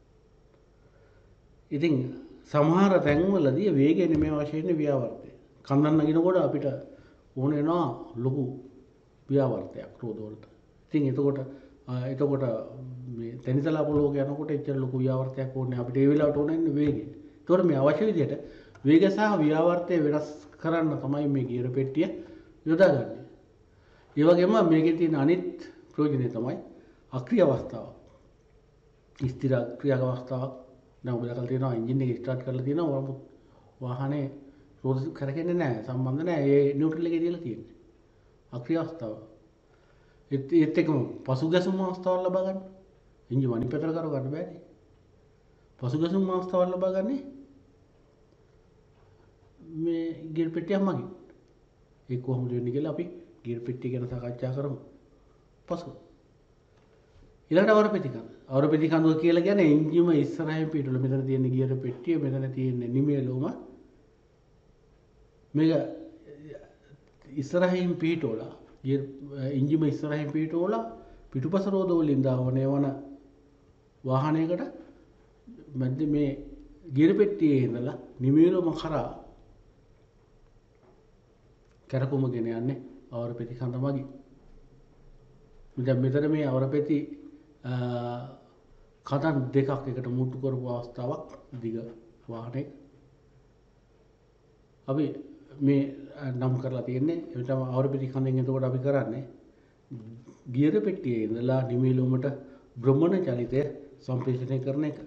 ඉතින් සමහර තැන්වලදී වේගය නෙමෙයි අවශ්‍ය වෙන්නේ ව්‍යාවර්තය. කන්දන් නගිනකොට අපිට ඕන වෙනවා ලොකු ව්‍යාවර්තයක් රෝද වලට. ඉතින් එතකොට එතකොට මේ තැනිතලා පොළොවක යනකොට එච්චර ලොකු ව්‍යාවර්තයක් ඕනේ අපිට ඒ වෙලාවට ඕන ඉන්නේ වේගය. ඒතකොට මේ අවශ්‍ය විදිහට වේග සහ ව්‍යාවර්තය වෙනස් කරන්න තමයි මේ ගියර පෙට්ටිය යොදාගන්නේ. ඒ වගේම මේකේ තියෙන අනිත් ප්‍රයෝජනය තමයි අක්‍රීය අවස්ථාව. ස්ථිර ක්‍රියාක අවස්ථාවක්. දැන් ඔබ දැකලා තියෙනවා එන්ජින් එක ස්ටාර්ට් කරලා තියෙනවා නමුත් වාහනේ රෝද කරකෙන්නේ නැහැ සම්බන්ධ නැහැ ඒ නියුට්‍රල් එකේ තියලා තියෙන්නේ. අක්‍රීය අවස්ථාව. ඒත් ඒත් එක්කම පසුගැසුම් අවස්ථාවක් ලබා ගන්න. එන්ජින් අනිත් පැත්තට කරව ගන්න බෑනේ. පසුගැසුම් අවස්ථාවක් ලබා ගන්නේ මේ ගියර් පෙට්ටියක් මගින්. ඒක කොහොමද වෙන්නේ කියලා අපි ගියර් පෙට්ටිය ගැන සාකච්ඡා කරමු. පසු ඊළඟට අවර පෙට්ටි කඳ. අවර පෙට්ටි කඳ කියලා කියන්නේ එන්ජිම ඉස්සරහින් පිටුල මෙතන තියෙන ගියර පෙට්ටිය මෙතන තියෙන නිමේලුම මේක ඉස්සරහින් පිටෝලා ගියර් එන්ජිම ඉස්සරහින් පිටෝලා පිටුපස රෝද වලින් දාවන යවන වාහනයකට මැද මේ ගියර පෙට්ටියේ ඉඳලා නිමේලුම කරා කරකුම ගෙන යන්නේ අවර පෙට්ටි කඳ මගින්. දැන් මෙතන මේ අවර පෙට්ටි කතන් දෙකක් එකට මුට්ටු කරපු අවස්ථාවක් දිග වාහනයක අපි මේ නම් කරලා තියෙන්නේ එතන අවර පෙට්ටි කඳෙන් එතකොට අපි කරන්නේ ගියර පෙට්ටියේ ඉඳලා නිමේලුමට භ්‍රමණ චලිතය සම්ප්‍රේෂණය කරන එක.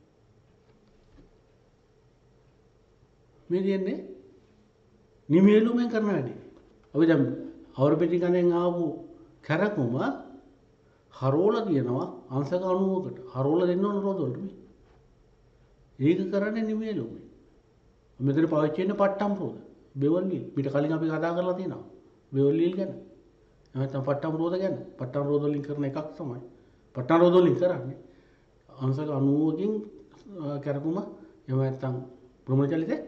මේ කියන්නේ නිමේලුමෙන් කරන වැඩේ. අපි දැන් අවර පෙට්ටි කඳෙන් ආපු කරකුම හරෝලා තියෙනවා අංශක අනූවකට. හරෝලා දෙන්න ඕන රෝද වලට මේ. ඒක කරන්නේ නිමේලුමේ. මෙතන පාවිච්චි වෙන්නේ පට්ටම් රෝද. Bevel wheel. පිට කලින් අපි කතා කරලා තියෙනවා. බෙවල් වීල් ගැන. නැත්නම් පට්ටම් රෝද ගැන. පට්ටම් රෝද වලින් කරන එකක් තමයි. පට්ටම් රෝද වලින් කරන්නේ අංශක අනූවකින් කරකුම එහෙම නැත්නම් භ්‍රමණ චලිතේ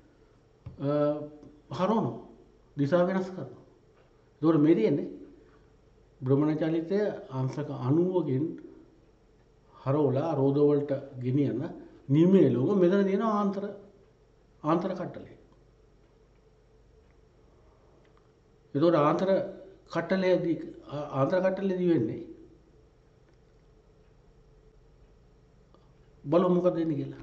හරවනවා. දිශාව වෙනස් කරනවා. ඒතකොට මේ තියෙන්නේ භ්‍රමණ චලිතය අංශක අනූවකින් හරවලා රෝද වලට ගෙනියන නිමේලුම මෙතන තියෙන ආන්තර ආන්තර කට්ටලය. ඒතකොට ආන්තර කට්ටලයේදී ආන්තර කට්ටලයේදී වෙන්නේ බලමු මොකද වෙන්නේ කියලා.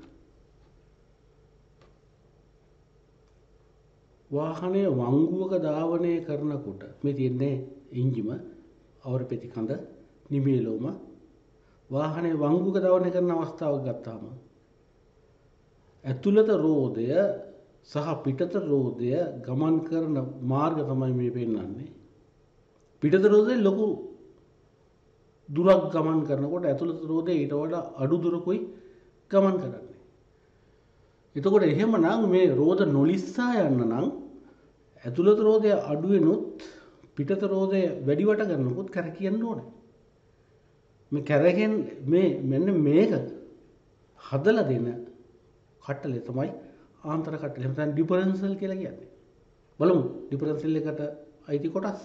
වාහනය වංගුවක ධාවනය කරනකොට මේ තියන්නේ එන්ජිම අවර පෙතිකඳ නිමේලොම වාහනේ වංගුවක ධාවනය කරන අවස්ථාවක් ගත්තාම ඇතුළත රෝධය සහ පිටත රෝධය ගමන් කරන මාර්ග තමයි මේ පෙන්වන්නේ. පිටත රෝධය ලොකු දුරක් ගමන් කරනකොට ඇතුළත රෝධය ඊට වඩා අඩු දුරකුයි ගමන් කරන්නේ. එතකොට එහෙමනම් මේ රෝධ නොලිස්සා යන්න නම් ඇතුළත රෝධය අඩු වෙනුත් පිටත රෝධය වැඩි වට ගන්නකොත් කැරකියන්න ඕනේ. මේ කැරකෙන් මේ මෙන්න මේක හදලා දෙන කට්ටලේ තමයි ආන්තර කට්ටලේ. එහෙම නැත්නම් ඩිෆරන්ෂල් කියලා කියන්නේ. බලමු ඩිෆරන්ෂල් එකට අයිති කොටස්.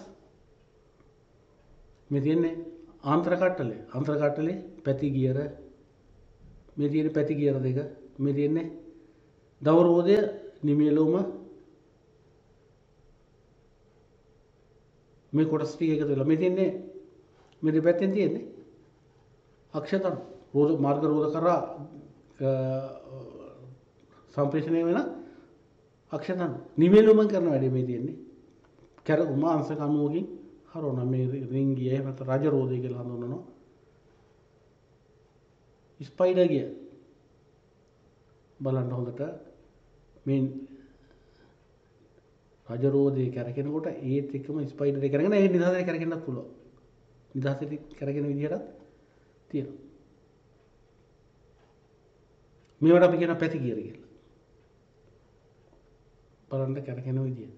මේ තියෙන්නේ ආන්තර කට්ටලේ. ආන්තර කට්ටලේ පැති ගියර මේ තියෙන පැති ගියර දෙක මේ තියෙන්නේ දවරෝධය නිමියලොම මේ කොටස් ටික එකතු වෙලා මේ තියෙන්නේ මේ දෙපැත්තෙන් තියෙන්නේ අක්ෂතන රෝධ මාර්ග රෝධ කරා සම්ප්‍රේෂණය වෙන අක්ෂතන නිමියලොම කරන වැඩේ මේ තියෙන්නේ කැරකුම අංශක අණුවකින් හරවන මේ රින්ගිය එහෙම නැත්නම් රජ රෝධය කියලා හඳුන්වනවා. ස්පයිඩර් ගිය බලන්න හොඳට මේ රජ රෝධය කැරකෙනකොට ඒත් එක්කම ස්පයිඩර් එක කරගෙන ඒ නිදහසේ කැරකෙන්නත් පුළුවන්. නිදහසේ කැරකෙන විදිහටත් තියෙනවා. මේවට අපි කියන පැති ගියර කියලා. බලන්න කැරකෙන විදිය.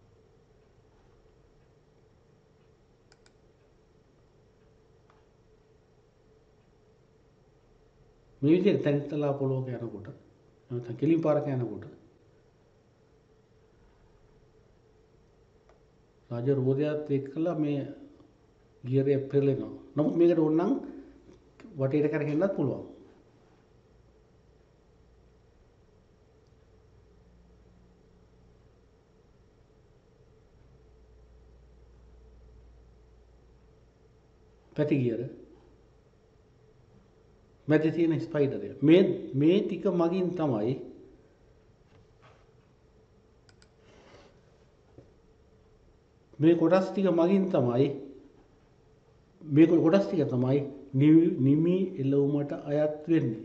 මේ විදිහට තනිතලා පොළොවක යනකොට නැත්නම් කෙලින් පාරක යනකොට රාජ රෝධයත් එක්කලා මේ ගියරය පෙරලෙනවා. නමුත් මේකට ඕනනම් වටේට කරගෙන්නත් පුළුවන්. පැති ගියර මැද තියෙන ස්පයිඩරය මේ මේ ටික මගින් තමයි මේ කොටස් ටික මගින් තමයි මේ කොටස් ටික තමයි නිමි එළවුමට අයත් වෙන්නේ.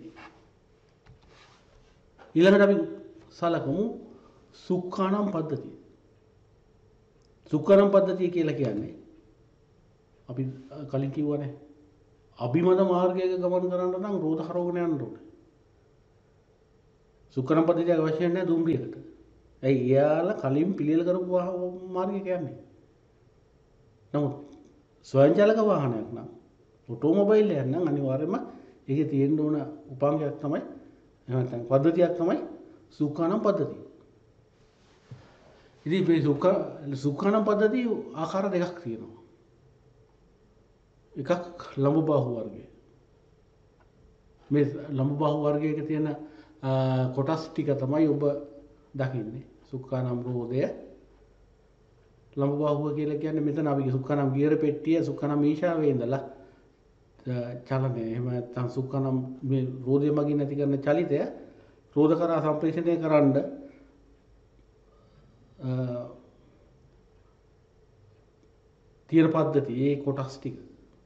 ඊළඟට අපි සලකමු සුක්ඛානම් පද්ධතිය. සුක්ඛානම් පද්ධතිය කියලා කියන්නේ අපි කලින් කිව්වනේ අභිමත මාර්ගයක ගමන් කරන්න නම් රෝධ හරවගෙන යන්න ඕනේ. සුක්ඛානම් පද්ධතිය අවශ්‍ය නැහැ දුම්රියකට. ඇයි එයාලා කලින් පිළියෙල කරපු මාර්ගයක යන්නේ. නමුත් ස්වයංචලක වාහනයක් නම් ඔටෝමොබයිල් එකක් නම් අනිවාර්යයෙන්ම ඒකේ තියෙන්න ඕන උපාංගයක් තමයි එහෙම නැත්නම් පද්ධතියක් තමයි සුඛානම් පද්ධතිය. ඉතින් මේ සුඛ සුඛානම් පද්ධතිය ආකාර දෙකක් තියෙනවා. එකක් ලම්බ බාහුව වර්ගය. මේ ලම්බ බාහුව වර්ගයක තියෙන කොටස් ටික තමයි ඔබ දකින්නේ. සුඛානම් රෝධය ලම්බ බාහුව කියලා කියන්නේ මෙතන අපි සුඛානම් ගියර පෙට්ටිය සුඛානම් ඊශාවේ ඉඳලා චලනය එහෙම නැත්නම් සුඛානම් මේ රෝධය මගින් ඇති කරන චලිතය රෝධ කරා සම්ප්‍රේෂණය කරන්න තියෙන පද්ධතිය ඒ කොටස් ටික.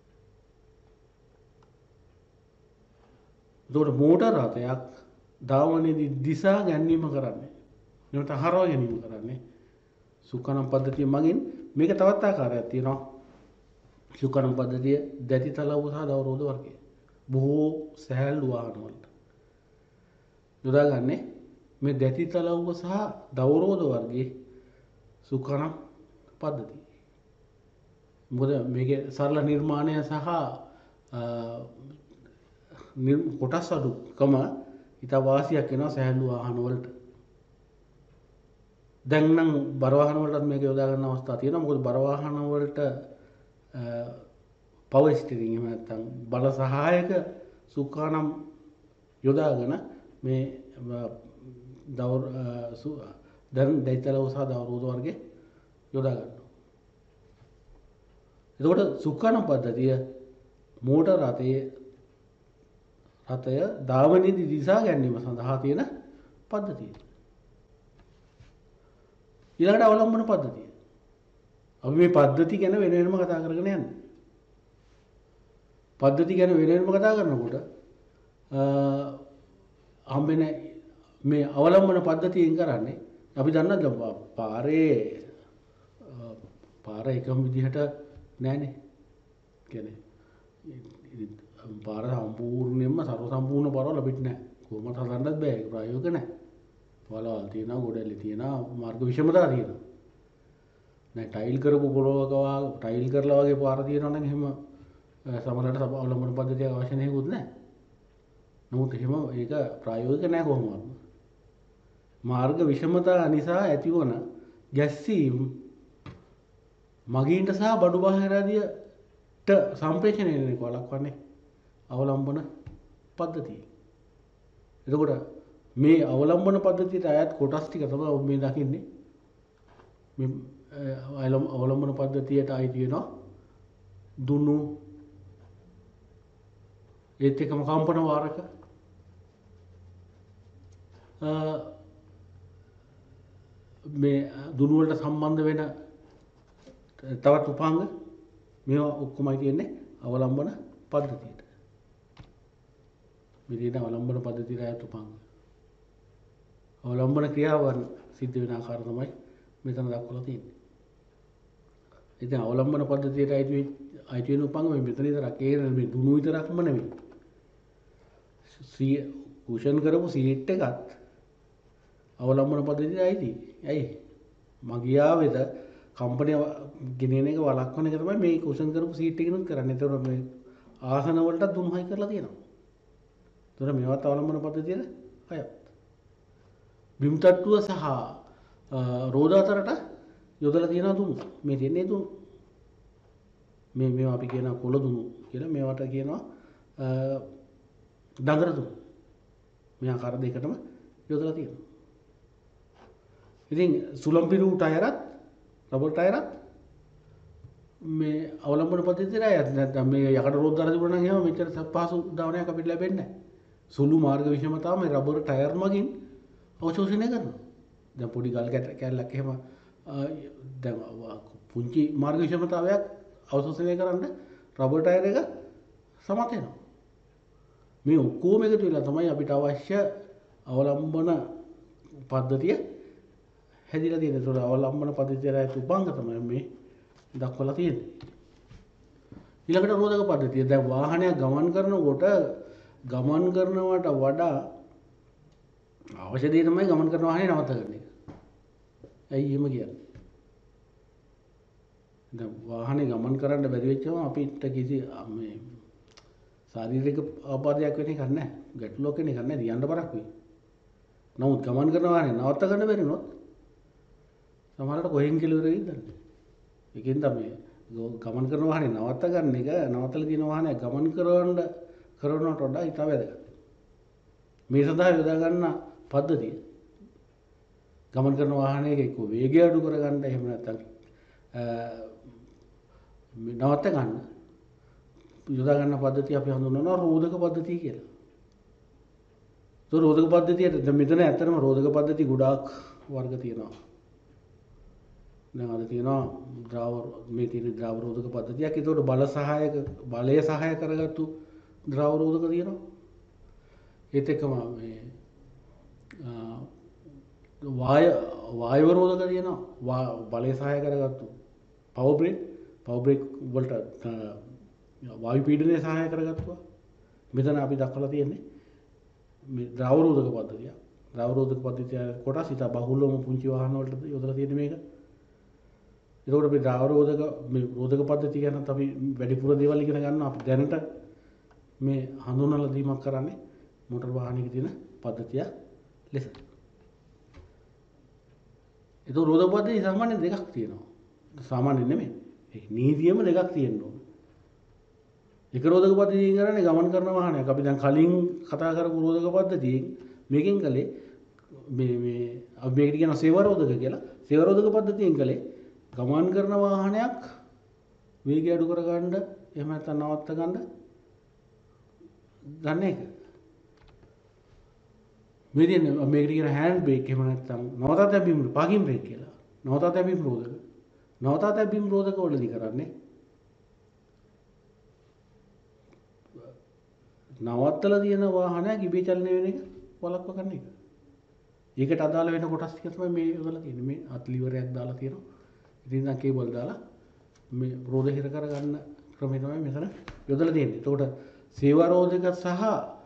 ඒකට මෝටර රථයක් ධාවනයේදී දිශා ගැනීම කරන්නේ. ඒකට හරව ගැනීම කරන්නේ. සුඛානම් පද්ධතිය මගින් මේක තවත් ආකාරයක් තියෙනවා. සුඛානම් පද්ධතිය දැති තලවුව සහ දවරෝධ වර්ගය. බොහෝ සහැල්ලු වාහන වලට යොදාගන්නේ මේ දැති තලවුව සහ දවරෝධ වර්ගයේ සුඛානම් පද්ධතිය. මොකද මේකේ සරල නිර්මාණය සහ කොටස් අඩුකම ඊට වාසියක් වෙනවා සහැල්ලු වාහන වලට. දැන් නම් බර වාහන වලටත් මේක යොදා ගන්න අවස්ථා තියෙනවා. මොකද බර වාහන වලට පවර් ස්ටියරින් එහෙම නැත්නම් බල සහායක සුඛානම් යොදාගෙන මේ දවර දැන් දෙයිතලව සහ දවරෝධ වර්ගේ යොදා ගන්නවා. එතකොට සුඛාන පද්ධතිය මෝටර රථයේ රථය ධාවනයේදී දිසා ගැනීම සඳහා තියෙන පද්ධතිය. ඊළඟට අවලම්බන පද්ධතිය. අපි මේ පද්ධති ගැන වෙන වෙනම කතා කරගෙන යන්නේ. පද්ධති ගැන වෙන වෙනම කතා කරනකොට හම්බෙන මේ අවලම්බන පද්ධතියෙන් කරන්නේ අපි දන්නද පාරේ පාර එකම විදිහට නෑනේ. කියන්නේ පාර සම්පූර්ණයෙන්ම ਸਰව සම්පූර්ණ පාරවල් අපිට නෑ. කොහොමද හදන්නත් බෑ. ඒක ප්‍රායෝගික නෑ. වලවල් තියෙනවා, ගොඩැලි තියෙනවා, මාර්ග විෂමතා තියෙනවා. නෑ ටයිල් කරපු පොළොවක වා ටයිල් කරලා වගේ පාර තියෙනවා නම් එහෙම සමහරවිට අවලම්බන පද්ධතියක් අවශ්‍ය නැහෙකුත් නෑ. නමුත් එහෙම ඒක ප්‍රායෝගික නෑ කොහොමවත්. මාර්ග විෂමතා නිසා ඇතිවන ගැස්සීම් මගීන්ට සහ බඩු බාහිරාදියට සම්ප්‍රේෂණය වෙන එක වළක්වන්නේ අවලම්බන පද්ධතිය. එතකොට මේ අවලම්බන පද්ධතියට අයත් කොටස් ටික තමයි ඔබ මේ දකින්නේ. මේ අවලම්බන පද්ධතියට අයිති වෙනවා දුනු ඒත් එක්කම කම්පන වාරක මේ දුනු වලට සම්බන්ධ වෙන තවත් උපාංග මේවා ඔක්කොමයි තියෙන්නේ අවලම්බන පද්ධතියට. මේ තියෙන අවලම්බන පද්ධතියට අයත් උපාංග. අවලම්බන ක්‍රියාවන් සිද්ධ වෙන ආකාරය තමයි මෙතන දක්වලා තියෙන්නේ. ඉතින් අවලම්බන පද්ධතියට අයිති අයිති වෙන උපාංග මේ මෙතන විතරක් ඒ මේ දුනු විතරක්ම නෙමෙයි. සී කුෂන් කරපු සීට් එකත් අවලම්බන පද්ධතියට අයිති. ඇයි? මගියාවෙද කම්පැනි ගෙනියන එක වළක්වන එක තමයි මේ කුෂන් කරපු සීට් එකකිනුත් කරන්නේ. ඒතකොට මේ ආසන වලට දුනු හයි කරලා තියෙනවා. ඒතකොට මේවත් අවලම්බන පද්ධතියට අයත්. බිම් තට්ටුව සහ රෝද අතරට යොදලා තියෙන දුනු. මේ තියෙන්නේ දුනු. මේ මේවා අපි කියන කොළ දුනු කියලා මේවට කියනවා දඟර දුනු. මේ ආකාර දෙකටම යොදලා තියෙනවා. ඉතින් සුලම් පිරු ටයරත් රබර් ටයරත් මේ අවලම්බන පද්ධතියට අයත්. නැත්නම් මේ යකඩ රෝද දාලා තිබුණා නම් එහෙම මෙච්චර පහසු ධාවනයක් අපිට ලැබෙන්නේ නැහැ. සුළු මාර්ග විෂමතාව මේ රබර් ටයර් මගින් අවශෝෂණය කරනවා. දැන් පොඩි ගල් කැල්ලක් එහෙම දැන් පුංචි මාර්ග විෂමතාවයක් අවශෝෂණය කරන්න රබර් ටයර් එක සමත් වෙනවා. මේ ඔක්කොම එකතු වෙලා තමයි අපිට අවශ්‍ය අවලම්බන පද්ධතිය හැදිලා තියෙන්නේ. ඒතකොට අවලම්බන පද්ධතියට අයත් උපාංග තමයි මේ දක්වලා තියෙන්නේ. ඊළඟට රෝධක පද්ධතිය. දැන් වාහනයක් ගමන් කරනකොට ගමන් කරනවට වඩා අවශ්‍ය දේ තමයි ගමන් කරන වාහනේ නවත්ත ගන්න එක. ඇයි එහෙම කියන්නේ? දැන් වාහනේ ගමන් කරන්න බැරි වෙච්චම අපිට කිසි මේ ශාරීරික ආබාධයක් වෙන එකක් නැහැ. ගැටලුවක් වෙන එකක් නැහැ. දියන්න බරක් වෙයි. නමුත් ගමන් කරන වාහනේ නවත්ත ගන්න බැරි වුණොත් සමහරවිට කොහෙන් කෙලවර වෙයිද දන්නේ. ඒකෙන් තමයි ගමන් කරන වාහනේ නවත්ත ගන්න එක නවත්තලා තියෙන වාහනය ගමන් කරවන්න කරනවට වඩා ඊට වැදගත්. මේ සඳහා යොදා ගන්න පද්ධතිය ගමන් කරන වාහනයක එක්ක වේගය අඩු කරගන්න එහෙම නැත්නම් නවත්ත ගන්න යොදා ගන්න පද්ධතිය අපි හඳුන්වනවා රෝධක පද්ධතිය කියලා. ඒ රෝධක පද්ධතියට දැන් මෙතන ඇත්තටම රෝධක පද්ධති ගොඩාක් වර්ග තියෙනවා. දැන් අද තියෙනවා ද්‍රව මේ තියෙන ද්‍රව රෝධක පද්ධතියක්. ඒතකොට බල සහායක බලය සහාය කරගත්තු ද්‍රව රෝධක තියෙනවා. ඒත් එක්කම මේ වාය වායව රෝධක තියෙනවා. බලය සහාය කරගත්තු පවර් බ්‍රේක් පවර් බ්‍රේක් වලට වායු පීඩනය සහාය කරගත්තුවා. මෙතන අපි දක්වලා තියෙන්නේ මේ ද්‍රව රෝධක පද්ධතිය. ද්‍රව රෝධක පද්ධතිය කොටස් ඉතා බහුලවම පුංචි වාහන වලට යොදලා තියෙන මේක. ඒකෝට අපි ද්‍රව රෝධක මේ රෝධක පද්ධතිය ගැන අපි වැඩිපුර දේවල් ඉගෙන ගන්නවා. අපි දැනට මේ හඳුන්වලා දීමක් කරන්නේ මොටර් වාහනයක තියෙන පද්ධතිය ලෙස. ඒක රෝධක පද්ධතිය සාමාන්‍යයෙන් දෙකක් තියෙනවා. සාමාන්‍යයෙන් නෙමෙයි. ඒ නීතියෙම දෙකක් තියෙනවා. එක රෝධක පද්ධතිය කරන්නේ ගමන් කරන වාහනයක්. අපි දැන් කලින් කතා කරපු රෝධක පද්ධතියෙන් මේකෙන් කලේ මේ මේ අපි මේකට කියන සේවා රෝධක කියලා. සේවා රෝධක පද්ධතියෙන් කලේ ගමන් කරන වාහනයක් වේගය අඩු කරගන්න එහෙම නැත්නම් නවත්ත ගන්න ගන්න එක. මේ දෙන්නේ මේකට කියන හෑන්ඩ් බ්‍රේක් එහෙම නැත්නම් නවතා තැබීම් පාකින් බ්‍රේක් කියලා. නවතා තැබීම් රෝධක. නවතා තැබීම් රෝධක වලදී කරන්නේ නවත්තලා තියෙන වාහනයක් ඉබේ චලනය වෙන එක වළක්ව ගන්න එක. ඒකට අදාළ වෙන කොටස් ටික තමයි මේ යොදලා තියෙන්නේ. මේ අත් ලිවරයක් දාලා තියෙනවා. ඉතින් දැන් කේබල් දාලා මේ රෝධ හිර කරගන්න ක්‍රමය තමයි මෙතන යොදලා තියෙන්නේ. එතකොට සේවා රෝධක සහ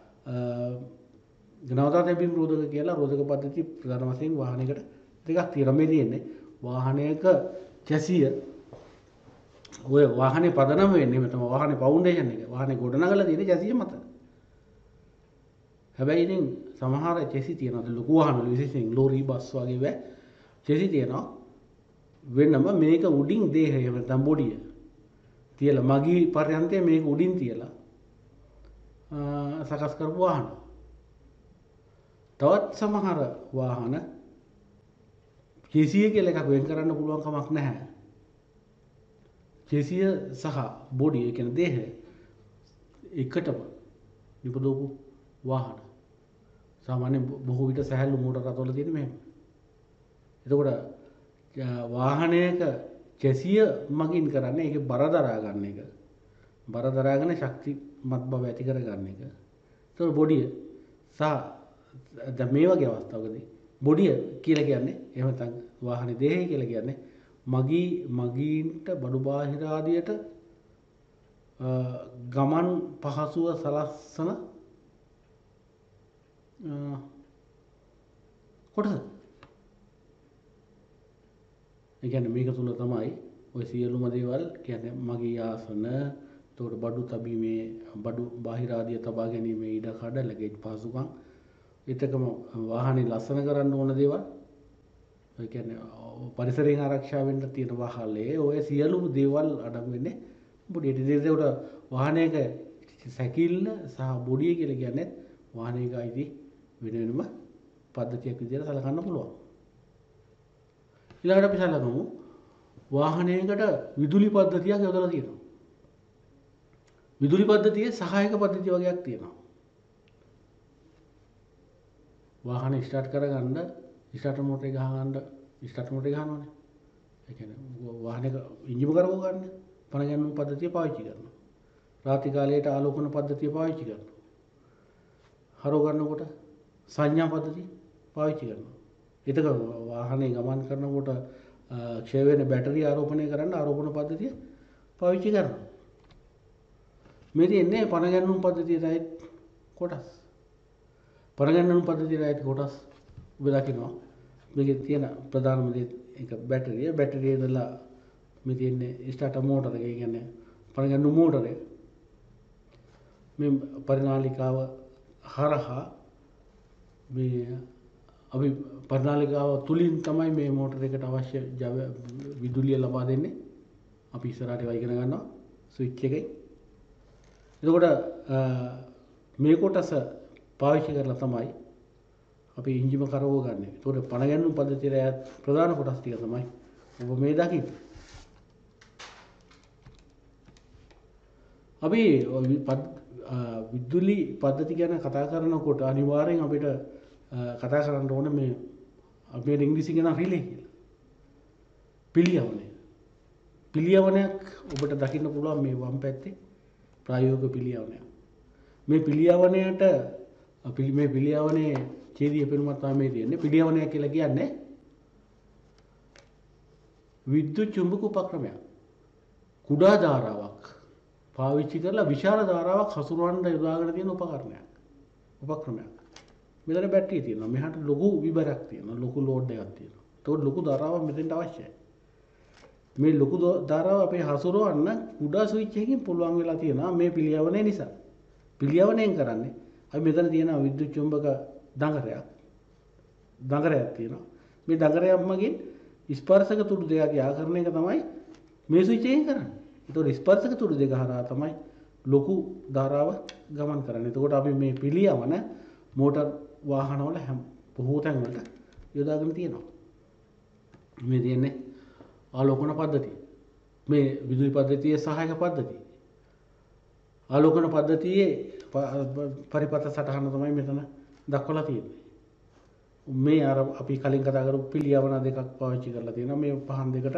නවතා තැබීම් රෝධක කියලා රෝධක පද්ධති ප්‍රධාන වශයෙන් වාහනයකට දෙකක් තියෙනවා. මේ තියෙන්නේ වාහනයක චැසිය ඔය වාහනේ පදනම වෙන්නේ මේ තමයි වාහනේ ෆවුන්ඩේෂන් එක. වාහනේ ගොඩනගලා තියෙන චැසිය මත. හැබැයි ඉතින් සමහර චෙසි තියෙනවා ලොකු වාහන වල විශේෂයෙන් ලෝරි බස් වගේ වේ චෙසි තියෙනවා වෙනම මේක උඩින් දේහය නැත්නම් බොඩිය තියලා මගී පර්යන්තයේ මේක උඩින් තියලා සකස් කරපු වාහන. තවත් සමහර වාහන චෙසිය කියලා එකක් වෙන් කරන්න පුළුවන් කමක් නැහැ. චෙසිය සහ බොඩිය කියන දේහය එකටම නිපදවපු වාහන. සාමාන්‍යයෙන් බොහෝ විට සැහැල්ලු මෝටර රථවල තියෙන මෙහෙම. එතකොට වාහනයක චැසිය මගින් කරන්නේ ඒකේ බර දරා ගන්න එක. බර දරාගෙන ශක්තිමත් බව ඇති කර ගන්න එක. එතකොට බොඩිය සහ දැන් මේ වගේ අවස්ථාවකදී බොඩිය කියලා කියන්නේ එහෙම නැත්නම් වාහනේ දේහය කියලා කියන්නේ මගී මගීන්ට බඩු බාහිර ආදියට ගමන් පහසුව සලස්සන කොටස. ඒ කියන්නේ මේක තුල තමයි ඔය සියලුම දේවල් කියන්නේ මගේ ආසන, එතකොට බඩු තබීමේ බඩු බාහිර ආදිය තබා ගැනීමේ ඉඩ කඩ ලැබෙයි පහසුකම්. ඒතකම වාහනේ ලස්සන කරන්න ඕන දේවල්. ඒ කියන්නේ පරිසරයෙන් ආරක්ෂා වෙන්න තියෙන වාහලේ ඔය සියලුම දේවල් අඩංගු වෙන්නේ බොඩියට. ඒකට වාහනයක සැකිල්ල සහ බොඩිය කියලා කියන්නේ වාහනයක අයිති වෙන වෙනම පද්ධතියක් විදිහට සලකන්න පුළුවන්. ඊළඟට අපි සලකමු වාහනයකට විදුලි පද්ධතියක් යොදලා තියෙනවා. විදුලි පද්ධතියේ සහායක පද්ධති වගේක් තියෙනවා. වාහනේ ස්ටාර්ට් කරගන්න ස්ටාර්ටර් මෝටරේ ගහ ගන්න ස්ටාර්ටර් මෝටරේ ගහනවානේ. ඒ කියන්නේ වාහනයක එන්ජිම කරව ගන්න පණ ගැන්වීම පද්ධතිය පාවිච්චි කරනවා. රාත්‍රී කාලයට ආලෝකන පද්ධතිය පාවිච්චි කරනවා. හරව ගන්නකොට සංඥා පද්ධතිය පාවිච්චි කරනවා. එතක වාහනේ ගමන් කරනකොට ක්ෂය වෙන බැටරිය ආරෝපණය කරන්න ආරෝපණ පද්ධතිය පාවිච්චි කරනවා. මේ තියෙන්නේ පණ ගැන්වීම පද්ධතියයි කොටස්. පණ ගැන්වීම පද්ධතියයි කොටස් ඔබ දකිනවා. මේකේ තියෙන ප්‍රධානම දේ එක බැටරිය. බැටරිය ඉඳලා මේ තියෙන්නේ ස්ටාර්ටර් මෝටර එක. ඒ කියන්නේ පණ ගැන්වීම මෝටරේ මේ පරිනාලිකාව හරහා මේ අපි පරිනාලිකාව තුලින් තමයි මේ මෝටර එකට අවශ්‍ය විදුලිය ලබා දෙන්නේ. අපි ඉස්සරහට ඒවා ඉගෙන ගන්නවා ස්විච් එකේ. එතකොට මේ කොටස පාවිච්චි කරලා තමයි අපි එන්ජිම කරවව ගන්න. ඒතකොට පණ ගැන්වීම පද්ධතියේ ප්‍රධාන කොටස් ටික තමයි ඔබ මේ දකින්නේ. අපි විදුලි පද්ධති ගැන කතා කරනකොට අනිවාර්යෙන් අපිට කතා කරන්න ඕන මේ අපේ ඉංග්‍රීසි කියන රිලේ කියලා. පිළියවනය. පිළියවනයක් ඔබට දකින්න පුළුවන් මේ වම් පැත්තේ ප්‍රායෝගික පිළියවනයක්. මේ පිළියවනයට අපි මේ පිළියවනේ ඡේදීය පෙනුමක් තමයි මේ තියෙන්නේ. පිළියවනය කියලා කියන්නේ විද්‍යුත් චුම්බක උපක්‍රමයක්. කුඩා ධාරාවක් පාවිච්චි කරලා විශාල ධාරාවක් හසුරවන්න යොදාගෙන තියෙන උපකරණයක්. උපක්‍රමයක්. මෙතන බැටරිය තියෙනවා. මෙහාට ලොකු විබරයක් තියෙනවා. ලොකු ලෝඩ් එකක් තියෙනවා. ඒතකොට ලොකු ධාරාවක් මෙතෙන්ට අවශ්‍යයි. මේ ලොකු ධාරාව අපේ හසුරවන්න කුඩා ස්විච් එකකින් පුළුවන් වෙලා තියෙනවා මේ පිළියවනේ නිසා. පිළියවණයෙන් කරන්නේ අපි මෙතන තියෙන විද්‍යුත් චුම්බක දඟරයක්. දඟරයක් තියෙනවා. මේ දඟරයක් මගින් ස්පර්ශක තුඩු දෙකක් යාකරන එක තමයි මේ ස්විච් එකෙන් කරන්නේ. ඒතකොට ස්පර්ශක තුඩු දෙක හරහා තමයි ලොකු ධාරාව ගමන් කරන්නේ. එතකොට අපි මේ පිළියවන මෝටර් වාහනවල හැම බොහෝ තැන් වලට යොදාගෙන තියෙනවා. මේ තියෙන්නේ ආලෝකන පද්ධතිය. මේ විදුලි පද්ධතියේ සහායක පද්ධති. ආලෝකන පද්ධතියේ පරිපථ සටහන තමයි මෙතන දක්වලා තියෙන්නේ. මේ අර අපි කලින් කතා කරපු පිළියවන දෙකක් පාවිච්චි කරලා තියෙනවා මේ පහන් දෙකට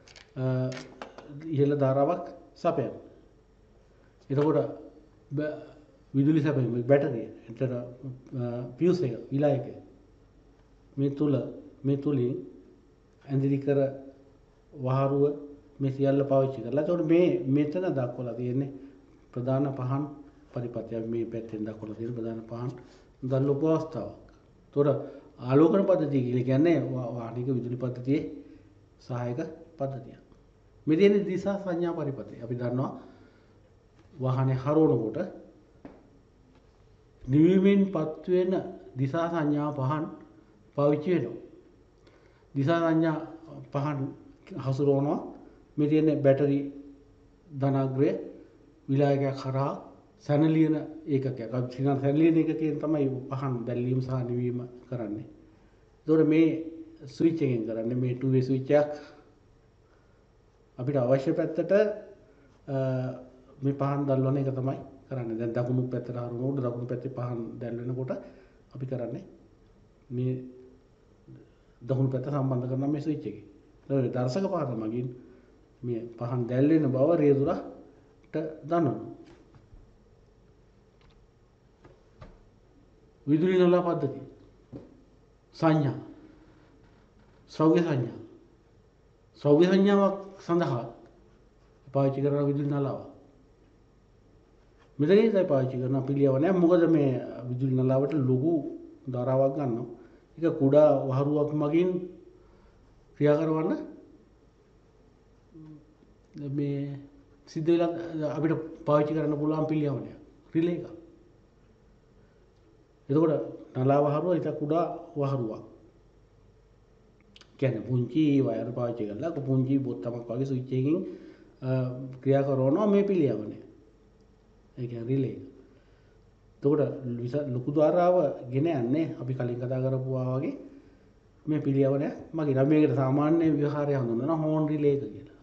ඉහළ ධාරාවක් සපයන. එතකොට විදුලි සැපයීම බැටරිය එතන පියුස් එක විලායකය මේ තුල මේ තුලින් ඇඳිලි කර වහරුව මේ සියල්ල පාවිච්චි කරලා. එතකොට මේ මෙතන දක්වලා තියෙන්නේ ප්‍රධාන පහන් පරිපථය මේ පැත්තෙන් දක්වලා තියෙන ප්‍රධාන පහන් දල්වපු අවස්ථාවක්. එතකොට ආලෝකන පද්ධතිය කියලා කියන්නේ වාහනික විදුලි පද්ධතියේ සහායක පද්ධතියක්. මේ තියෙන දිශා සංඥා පරිපථය. අපි දන්නවා වාහනේ හරවනකොට නිවීමෙන් පත් වෙන දිශා සංඥා පහන් පාවිච්චි වෙනවා. දිශා සංඥා පහන් හසුරවනවා මේ තියෙන බැටරි ධනාග්‍රය විලායකයක් කරා සැනලියන ඒකකයක්. අපි කියන සැනලියන ඒකකයෙන් තමයි පහන් දැල්වීම සහ නිවීම කරන්නේ. ඒතකොට මේ ස්විච් එකෙන් කරන්නේ මේ two way ස්විච් එකක් අපිට අවශ්‍ය පැත්තට මේ පහන් දැල්වන එක තමයි කරන්නේ. දැන් දකුණු පැත්තට හරවනකොට දකුණු පැත්තේ පහන් දැල්වෙනකොට අපි කරන්නේ මේ දකුණු පැත්ත සම්බන්ධ කරන මේ ස්විච් එකේ. ඒතකොට දර්ශක පාත මගින් මේ පහන් දැල්වෙන බව රියදුරට දන්වනවා. විදුලි නලා පද්ධතිය සංඥා ශ්‍රව්‍ය සංඥා ශ්‍රව්‍ය සංඥාවක් සඳහා පාවිච්චි කරන විදුලි නලාව මෙතනදී පාවිච්චි කරන පිළියවනයක්. මොකද මේ විදුලි නලාවට ලොකු ධාරාවක් ගන්නවා. ඒක කුඩා වහරුවක් මගින් ක්‍රියා කරවන්න මේ සිද්ධ වෙලා අපිට පාවිච්චි කරන්න පුළුවන් පිළියවනයක් රිලේ එක. එතකොට නලා වහරුව ඒක කුඩා වහරුවක්. කියන්නේ පුංචි වයර් පාවිච්චි කරලා පුංචි බොත්තමක් වගේ ස්විච් එකකින් ක්‍රියා කරනවා මේ පිළියවනය. ඒ කියන්නේ රිලේ. එතකොට ලොකු ධාරාව ගෙන යන්නේ අපි කලින් කතා කරපුවා වගේ මේ පිළියවනය මගින්. අපි මේකට සාමාන්‍ය ව්‍යවහාරය හඳුන්වනවා හෝන් රිලේ එක කියලා.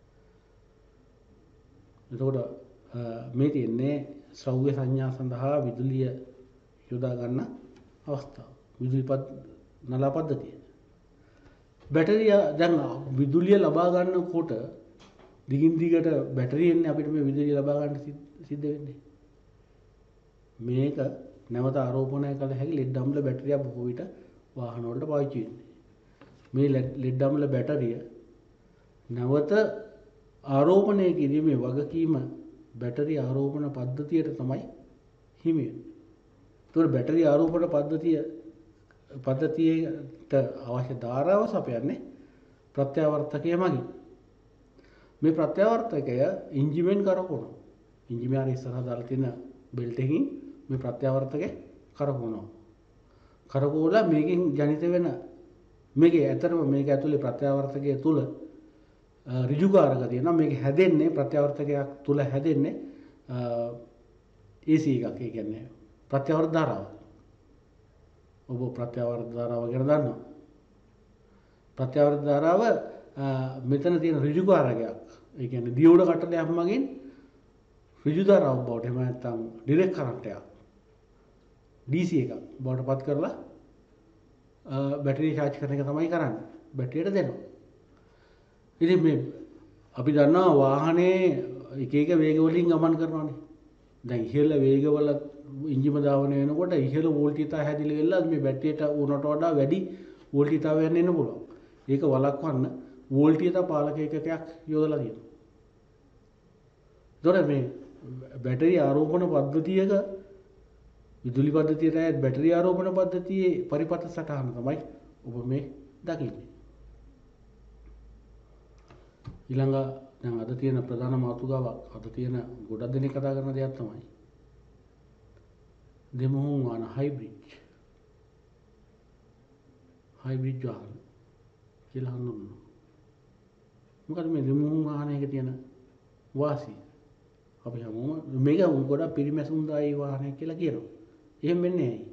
එතකොට මේ තියෙන්නේ ශ්‍රව්‍ය සංඥා සඳහා විදුලිය යොදා ගන්න අවස්ථාව. විදුලි නලා පද්ධතිය. බැටරිය දැන් විදුලිය ලබා ගන්නකොට දිගින් දිගට බැටරියෙන්නේ අපිට මේ විදුලිය ලබා ගන්න සිද්ධ වෙන්නේ. මේක නැවත ආරෝපණය කළ හැකි ලෙඩ් අම්ල බැටරියක් බොහෝ විට වාහන වලට පාවිච්චි වෙන්නේ. මේ ලෙඩ් අම්ල බැටරිය නැවත ආරෝපණය කිරීමේ වගකීම බැටරි ආරෝපණ පද්ධතියට තමයි හිමි වෙන්නේ. ඒතකොට බැටරි ආරෝපණ පද්ධතිය පද්ධතියට අවශ්‍ය ධාරාව සපයන්නේ ප්‍රත්‍යාවර්තකය මගින්. මේ ප්‍රත්‍යාවර්තකය එන්ජිමෙන් කරකවනවා. එන්ජිමේ අර ඉස්සරහ දාලා තියෙන බෙල්ට් එකකින් මේ ප්‍රත්‍යාවර්තකය කරකවනවා. කරකවලා මේකෙන් ජනිත වෙන මේකේ ඇත්තටම මේක ඇතුලේ ප්‍රත්‍යාවර්තකය තුල ඍජුකාරක තියෙනවා. මේක හැදෙන්නේ ප්‍රත්‍යාවර්තකයක් තුල හැදෙන්නේ A C එකක්. ඒ කියන්නේ ප්‍රත්‍යාවර්ත ධාරාව. ඔබ ප්‍රත්‍යාවර්ත ධාරාව ගැන දන්නවා. ප්‍රත්‍යාවර්ත ධාරාව මෙතන තියෙන ඍජුකාරකයක්. ඒ කියන්නේ දියුඩ කටලයක් මගින් ඍජු ධාරාවක් බවට එහෙම නැත්නම් ඩිරෙක්ට් කරන්ට් එකක් D C එකක් බවට පත් කරලා බැටරිය charge කරන එක තමයි කරන්නේ. බැටරියට දෙනවා. ඉතින් මේ අපි දන්නවා වාහනේ එක එක වේග වලින් ගමන් කරනවානේ. දැන් ඉහළ වේගවල එන්ජිම ධාවනය වෙනකොට ඉහළ වෝල්ටීයතා හැදිලි වෙලා මේ බැටරියට උනට වඩා වැඩි වෝල්ටීයතාවයක් එන්න පුළුවන්. ඒක වළක්වන්න වෝල්ටීයතා පාලක ඒකකයක් යොදලා තියෙනවා. ඒතකොට මේ බැටරි ආරෝපණ පද්ධතියක විදුලි පද්ධතියට අයත් බැටරි ආරෝපණ පද්ධතියේ පරිපථ සටහන තමයි ඔබ මේ දකින්නේ. ඊළඟ දැන් අද තියෙන ප්‍රධාන මාතෘකාවක් අද තියෙන ගොඩක් දෙනෙක් කතා කරන දෙයක් තමයි දෙමුහුම් වාහන හයිබ්‍රිඩ් හයිබ්‍රිඩ් වාහන කියලා හඳුන්වනවා. මොකද මේ දෙමුහුම් වාහනයක තියෙන වාසිය අපි හැමෝම මේක ගොඩක් පිරිමැසුම්දායී වාහනයක් කියලා කියනවා. එහෙම වෙන්නේ ඇයි?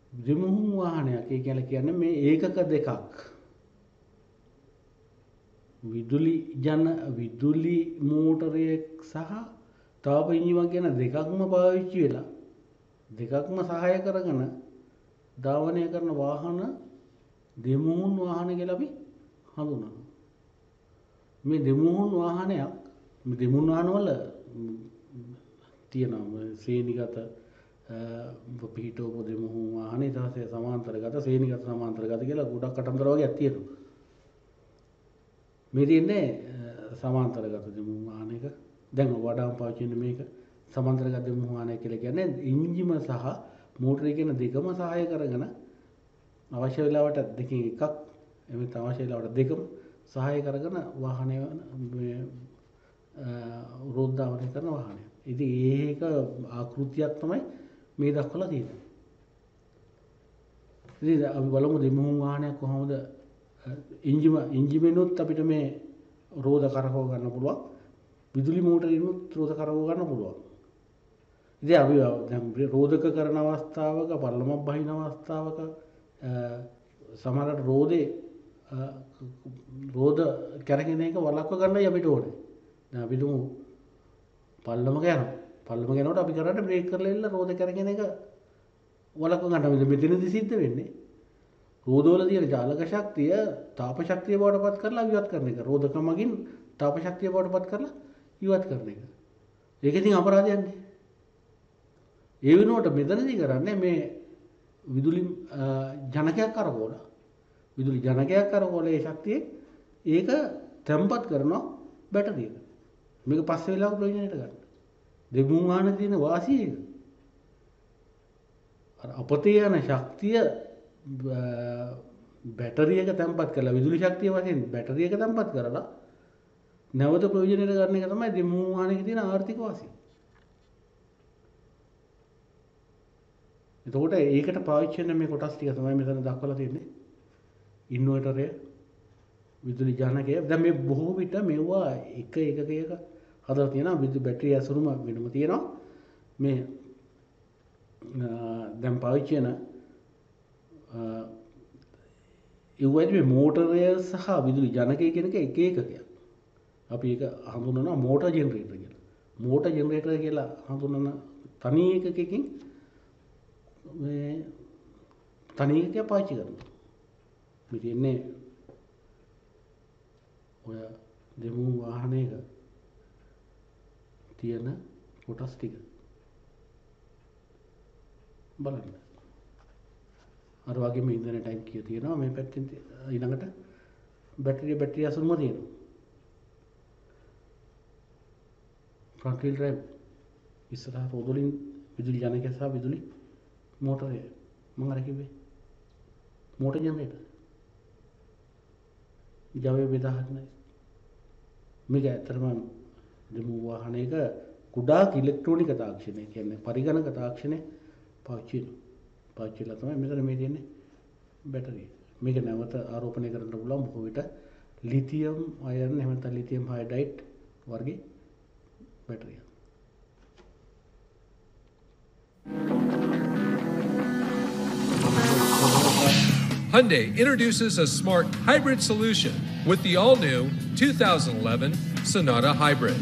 දෙමුහුම් වාහනයක් ඒ කියලා කියන්නේ මේ ඒකක දෙකක් විදුලි ජන විදුලි මෝටරයක් සහ තාප එන්ජිමක් කියන දෙකක්ම පාවිච්චි වෙලා දෙකක්ම සහාය කරගෙන ධාවනය කරන වාහන දෙමුහුන් වාහන කියලා අපි හඳුනනවා. මේ දෙමුහුන් වාහනයක් මේ දෙමුහුන් වාහනවල තියෙනවා ශ්‍රේණිගත පිහිටවපු දෙමුහුන් වාහන ඊට පස්සේ සමාන්තරගත ශ්‍රේණිගත සමාන්තරගත කියලා ගොඩක් කටන්දර වගේක් තියෙනවා. මේ තියෙන්නේ සමාන්තරගත දෙමුහුන් වාහනයක. දැන් වඩාම පාවිච්චි වෙන මේක සමාන්තරගත දෙමුහුන් වාහනය කියලා කියන්නේ එන්ජිම සහ මෝටරය කියන දෙකම සහාය කරගෙන අවශ්‍ය වෙලාවට දෙකෙන් එකක් එමෙත් අවශ්‍ය වෙලාවට දෙකම සහාය කරගෙන වාහනය මේ රෝධාවනය කරන වාහනය. ඉතින් ඒක ආකෘතියක් තමයි මේ දක්වලා තියෙන්නේ. ඉතින් අපි බලමු දෙමුහුන් වාහනයක් කොහොමද එන්ජිම එන්ජිමෙනුත් අපිට මේ රෝධ කරකව ගන්න පුළුවන්. විදුලි මෝටරිනුත් රෝධ කරකව ගන්න පුළුවන්. ඉතින් අපි දැන් රෝධක කරන අවස්ථාවක පල්ලමක් බහින අවස්ථාවක සමහරට රෝදේ රෝධ කැරගෙන එක වළක්ව ගන්නයි අපිට ඕනේ. දැන් අපි දුමු පල්ලමක යනවා. පල්ලම යනකොට අපි කරන්නේ බ්‍රේක් කරලා ඉන්න රෝධ කැරගෙන එක වළක්ව ගන්න. මෙතනදී සිද්ධ වෙන්නේ රෝධවල තියෙන ජාලක ශක්තිය තාප ශක්තිය බවට පත් කරලා ඉවත් කරන එක. රෝධක මගින් තාප ශක්තිය බවට පත් කරලා ඉවත් කරන එක. ඒක ඉතින් අපරාධයක් නේ. ඒ වෙනුවට මෙතනදී කරන්නේ මේ විදුලි ජනකයක් කරකවලා විදුලි ජනකයක් කරකවලා ඒ ශක්තිය ඒක තැම්පත් කරනවා බැටරියක. මේක පස්සේ වෙලාවක ප්‍රයෝජනයට ගන්න. දෙමුහුන් වාහනක තියෙන වාසිය ඒක. අර අපතේ යන ශක්තිය බැටරියක තැම්පත් කරලා විදුලි ශක්තිය වශයෙන් බැටරියක තැම්පත් කරලා නැවත ප්‍රයෝජනයට ගන්න එක තමයි දෙමුහුන් වාහනයේ තියෙන ආර්ථික වාසිය. එතකොට ඒකට පාවිච්චි වෙන මේ කොටස් ටික තමයි මෙතන දක්වලා තියෙන්නේ. ඉන්වර්ටරය, විදුලි ජනකය. දැන් මේ බොහෝ විට මෙවුවා එක එකක එක හදලා තියෙනවා. විදුලි බැටරිය ඇසුරුම වෙනම තියෙනවා. මේ දැන් පාවිච්චි වෙන ඒ වගේ මේ මෝටරය සහ විදුලි ජනකය කියන එක එක එකකයක්. අපි ඒක හඳුන්වනවා මෝටර් ජෙනරේටර් කියලා. මෝටර් ජෙනරේටර් කියලා හඳුන්වන තනි එකකකින් මේ තනි එකක පාවිච්චි කරනවා. මේ තියෙන්නේ ඔය දෙමුහුන් වාහනයක තියෙන කොටස් ටික බලන්න. අර වගේම ඉන්ධන ටැංකිය තියෙනවා. මේ පැත්තෙන් ඊළඟට බැටරිය බැටරිය අසුරුම තියෙනවා. ෆ්‍රන්ට් වීල් ඩ්‍රයිව් ඉස්සරහ රෝදවලින් විදුලි ජනකය සහ විදුලි මෝටරය මම අර කිව්වේ මෝටර් ජෙනරේටර් ජවය බෙදා හරිනයි. මේක ඇත්තටම දෙමුහුන් වාහනයක කුඩා ඉලෙක්ට්‍රොනික තාක්ෂණය කියන්නේ පරිගණක තාක්ෂණය පාවිච්චි වෙනවා. පාවිච්චි කරලා තමයි මෙතන මේ තියෙන්නේ බැටරිය. මේක නැවත ආරෝපණය කරන්න පුළුවන් බොහෝ විට ලිතියම් අයර්න් එහෙම නැත්නම් ලිතියම් හයිඩ්‍රයිඩ් වර්ගයේ බැටරිය. Hyundai introduces a smart hybrid solution with the all-new two thousand eleven Sonata Hybrid.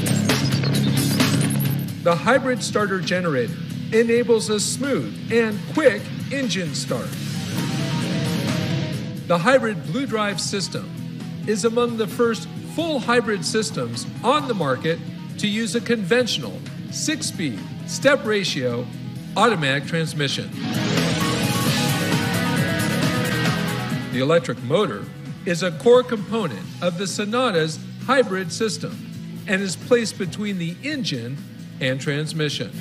The hybrid starter generator enables a smooth and quick engine start. The hybrid Blue Drive system is among the first full hybrid systems on the market to use a conventional six-speed step ratio automatic transmission. The electric motor is a core component of the Sonata's hybrid system and is placed between the engine and transmission.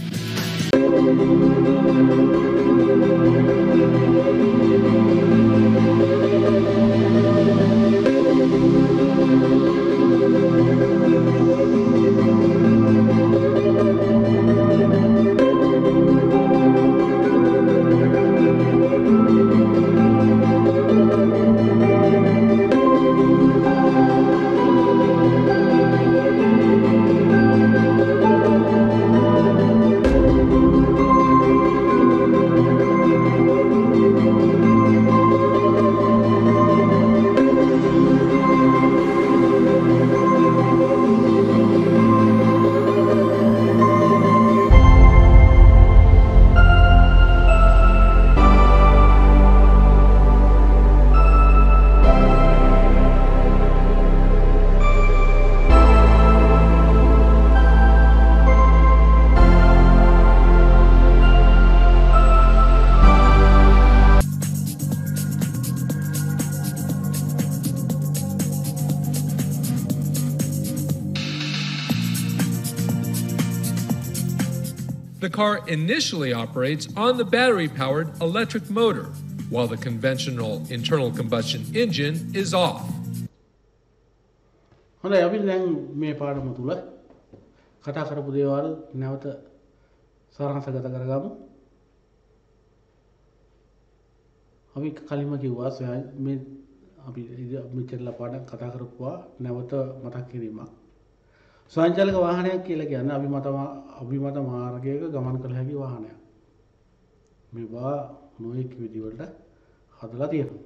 The car initially operates on the battery-powered electric motor, while the conventional internal combustion engine is off. හොඳයි අපි දැන් මේ පාඩම තුල කතා කරපු දේවල් නැවත සාරාංශගත කරගමු. අපි කලින්ම කිව්වා මේ අපි මෙච්චරලා පාඩම් කතා කරපුවා නැවත මතක් කිරීමක්. ස්වයංචලිත වාහනයක් කියලා කියන්නේ අභිමත අභිමත මාර්ගයක ගමන් කළ හැකි වාහනයක්. මේවා නොයෙක් විදිහවලට හදලා තියෙනවා.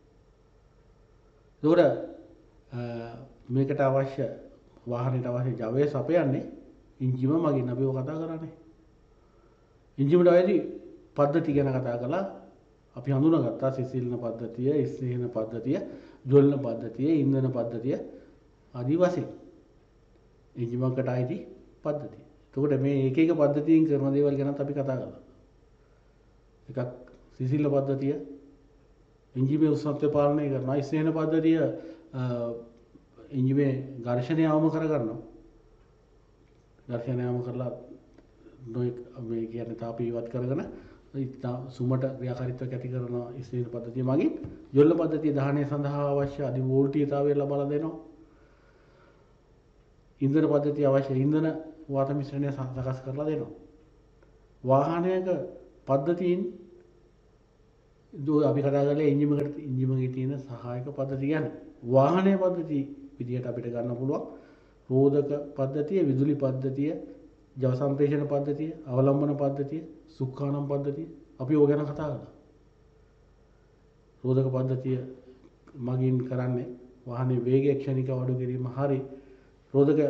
ඒකට මේකට අවශ්‍ය වාහනයට අවශ්‍ය ජවය සපයන්නේ එන්ජිම මගින් අපි ඔය කතා කරන්නේ. එන්ජිමට වැඩි පද්ධති ගැන කතා කළා. අපි හඳුනාගත්තා සිසිල්න පද්ධතිය, ස්නේහන පද්ධතිය, ජොල්න පද්ධතිය, ඉන්ධන පද්ධතිය ආදී වශයෙන්. එන්ජිමකට ආйти පද්ධතිය. එතකොට මේ එක එක පද්ධතියෙන් කරන දේවල් ගැනත් අපි කතා කළා. එකක් සිසිල්න පද්ධතිය එන්ජිමේ උෂ්ණත්වය පාලනය කරනවා. ස්නේහන පද්ධතිය එන්ජිමේ ඝර්ෂණය අවම කරගන්නවා. ඝර්ෂණය අවම කරලා නොයෙක් මේ කියන්නේ තාපය ඉවත් කරගෙන සුමට ක්‍රියාකාරීත්වයක් ඇති කරන ස්නේහන පද්ධතිය මගින් ජොල්ල පද්ධතිය දහනය සඳහා අවශ්‍ය අධි වෝල්ටීයතාවය ලබා දෙනවා. ඉන්ධන පද්ධතිය අවශ්‍ය ඉන්ධන වාත මිශ්‍රණය සකස් කරලා දෙනවා. වාහනයක පද්ධතියින් දෝ අපි කතා කරලා එන්ජිමකට එන්ජිමගේ තියෙන සහායක පද්ධති ගැන. වාහනයේ පද්ධති විදිහට අපිට ගන්න පුළුවන් රෝධක පද්ධතිය, විදුලි පද්ධතිය, ජව සම්ප්‍රේෂණ පද්ධතිය, අවලම්බන පද්ධතිය, සුඛානම් පද්ධතිය අපි ඕක ගැන කතා කළා. රෝධක පද්ධතිය මගින් කරන්නේ වාහනේ වේගය ක්ෂණිකව අඩු කිරීම හරි රෝධක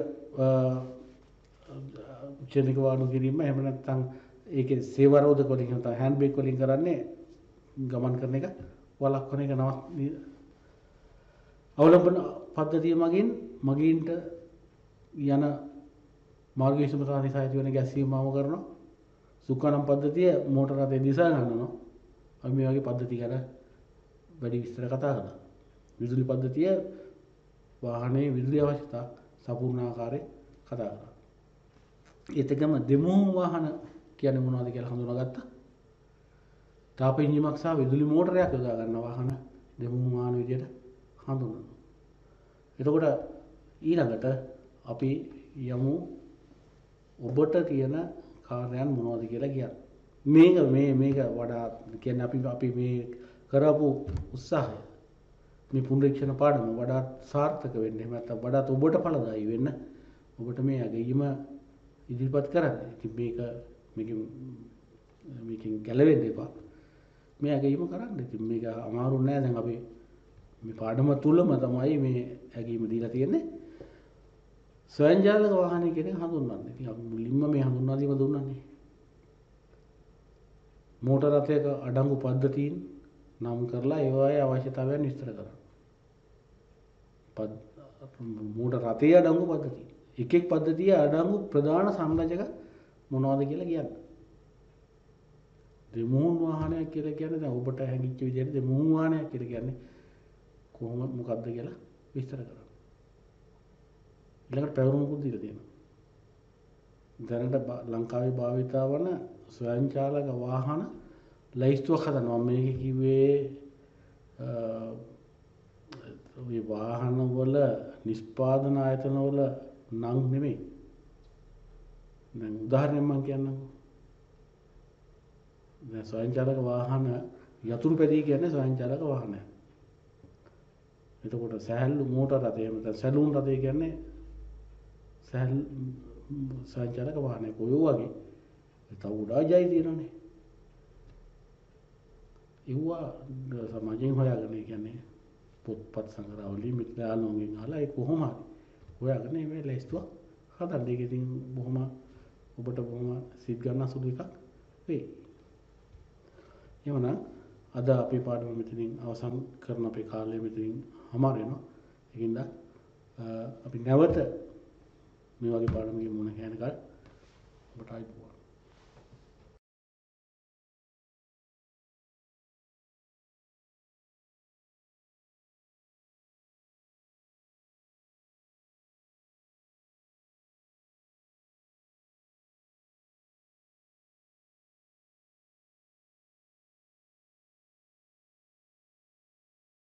ක්ෂණිකව අඩු කිරීම එහෙම නැත්නම් ඒකේ සේවා රෝධක වලින් නැත්නම් හෑන්ඩ් බ්‍රේක් වලින් කරන්නේ ගමන් කරන එක වළක්වන එක නවත් අවලම්බන පද්ධතිය මගින් මගින්ට යන මාර්ග විසමතා නිසා ඇති වෙන ගැස්සීම මාව කරනවා. සුඛානම් පද්ධතිය මෝටර රථය දිසා ගන්නවා. අපි මේ වගේ පද්ධති ගැන වැඩි විස්තර කතා කළා. විදුලි පද්ධතිය වාහනයේ විදුලි අවශ්‍යතා සපූර්ණ ආකාරයේ කතා කරා. ඒතකම දෙමුහුම් වාහන කියන්නේ මොනවද කියලා හඳුනාගත්තා. තාප එන්ජිමක් සහ විදුලි මෝටරයක් යොදා ගන්න වාහන දෙමුහුම් වාහන විදියට හඳුන්වනවා. එතකොට ඊළඟට අපි යමු ඔබට තියෙන කාර්යයන් මොනවද කියලා කියන්නේ. මේක මේ මේක වඩා කියන්නේ අපි අපි මේ කරපු උත්සාහය මේ පුනරීක්ෂණ පාඩම වඩා සාර්ථක වෙන්න එහෙම නැත්නම් වඩාත් ඔබට ඵලදායී වෙන්න ඔබට මේ අගීම ඉදිරිපත් කරන්න. ඉතින් මේක මේකෙන් මේකෙන් ගැලවෙන්න එපා. මේ අගීම කරන්න. ඉතින් මේක අමාරු නෑ. දැන් අපි මේ පාඩම තුලම තමයි මේ අගීම දීලා තියෙන්නේ. ස්වයංජාලක වාහනය කියන එක හඳුන්වන්නේ. ඉතින් අපි මුලින්ම මේ හඳුන්වා දීම දුන්නානේ. මෝටර රථයක අඩංගු පද්ධතීන් නම් කරලා ඒවායේ අවශ්‍යතාවයන් විස්තර කරනවා. මෝටර රථයේ අඩංගු පද්ධතිය. එක එක් පද්ධතියේ අඩංගු ප්‍රධාන සංරචක මොනවද කියලා කියන්න. දෙමුහුම් වාහනයක් කියලා කියන්නේ දැන් ඔබට හැඟිච්ච විදිහට දෙමුහුම් වාහනයක් කියලා කියන්නේ කොහොම මොකක්ද කියලා විස්තර කරනවා. ඊළඟට පැවරුමකුත් දීලා තියෙනවා. දැනට ලංකාවේ භාවිතා වන ස්වයංචාලක වාහන ලයිස්තුවක් හදනවා. මේක කිව්වේ ඔය වාහන වල නිෂ්පාදන ආයතන වල නම් නෙමෙයි. දැන් උදාහරණයක් මම කියන්නම්. දැන් ස්වයංචාලක වාහන යතුරු පැදී කියන්නේ ස්වයංචාලක වාහනයක්. එතකොට සැහැල්ලු මෝටර රථය නැත්නම් සැලූන් රථය කියන්නේ සැහැල්ලු සංචාරක වාහනයක්. ඔය වගේ තව උඩා ජයි තියෙනනේ. ඒවා සමාජයෙන් හොයාගෙන කියන්නේ පොත්පත් සංග්‍රහවලින් මිත්‍රාලෝගෙන් අහලා ඒ කොහොම හරි හොයාගෙන මේ ලයිස්තුව හදන්න. ඒක ඉතින් බොහොම ඔබට බොහොම සිත් ගන්න සුළු එකක් වෙයි. එවනම් අද අපේ පාඩම මෙතනින් අවසන් කරන අපේ කාලය මෙතනින් හමාර වෙනවා. ඒකින්ද අපි නැවත මේ වගේ පාඩමකින් මුණ ගැහෙනකල් ඔබට ආයිබෝවන්.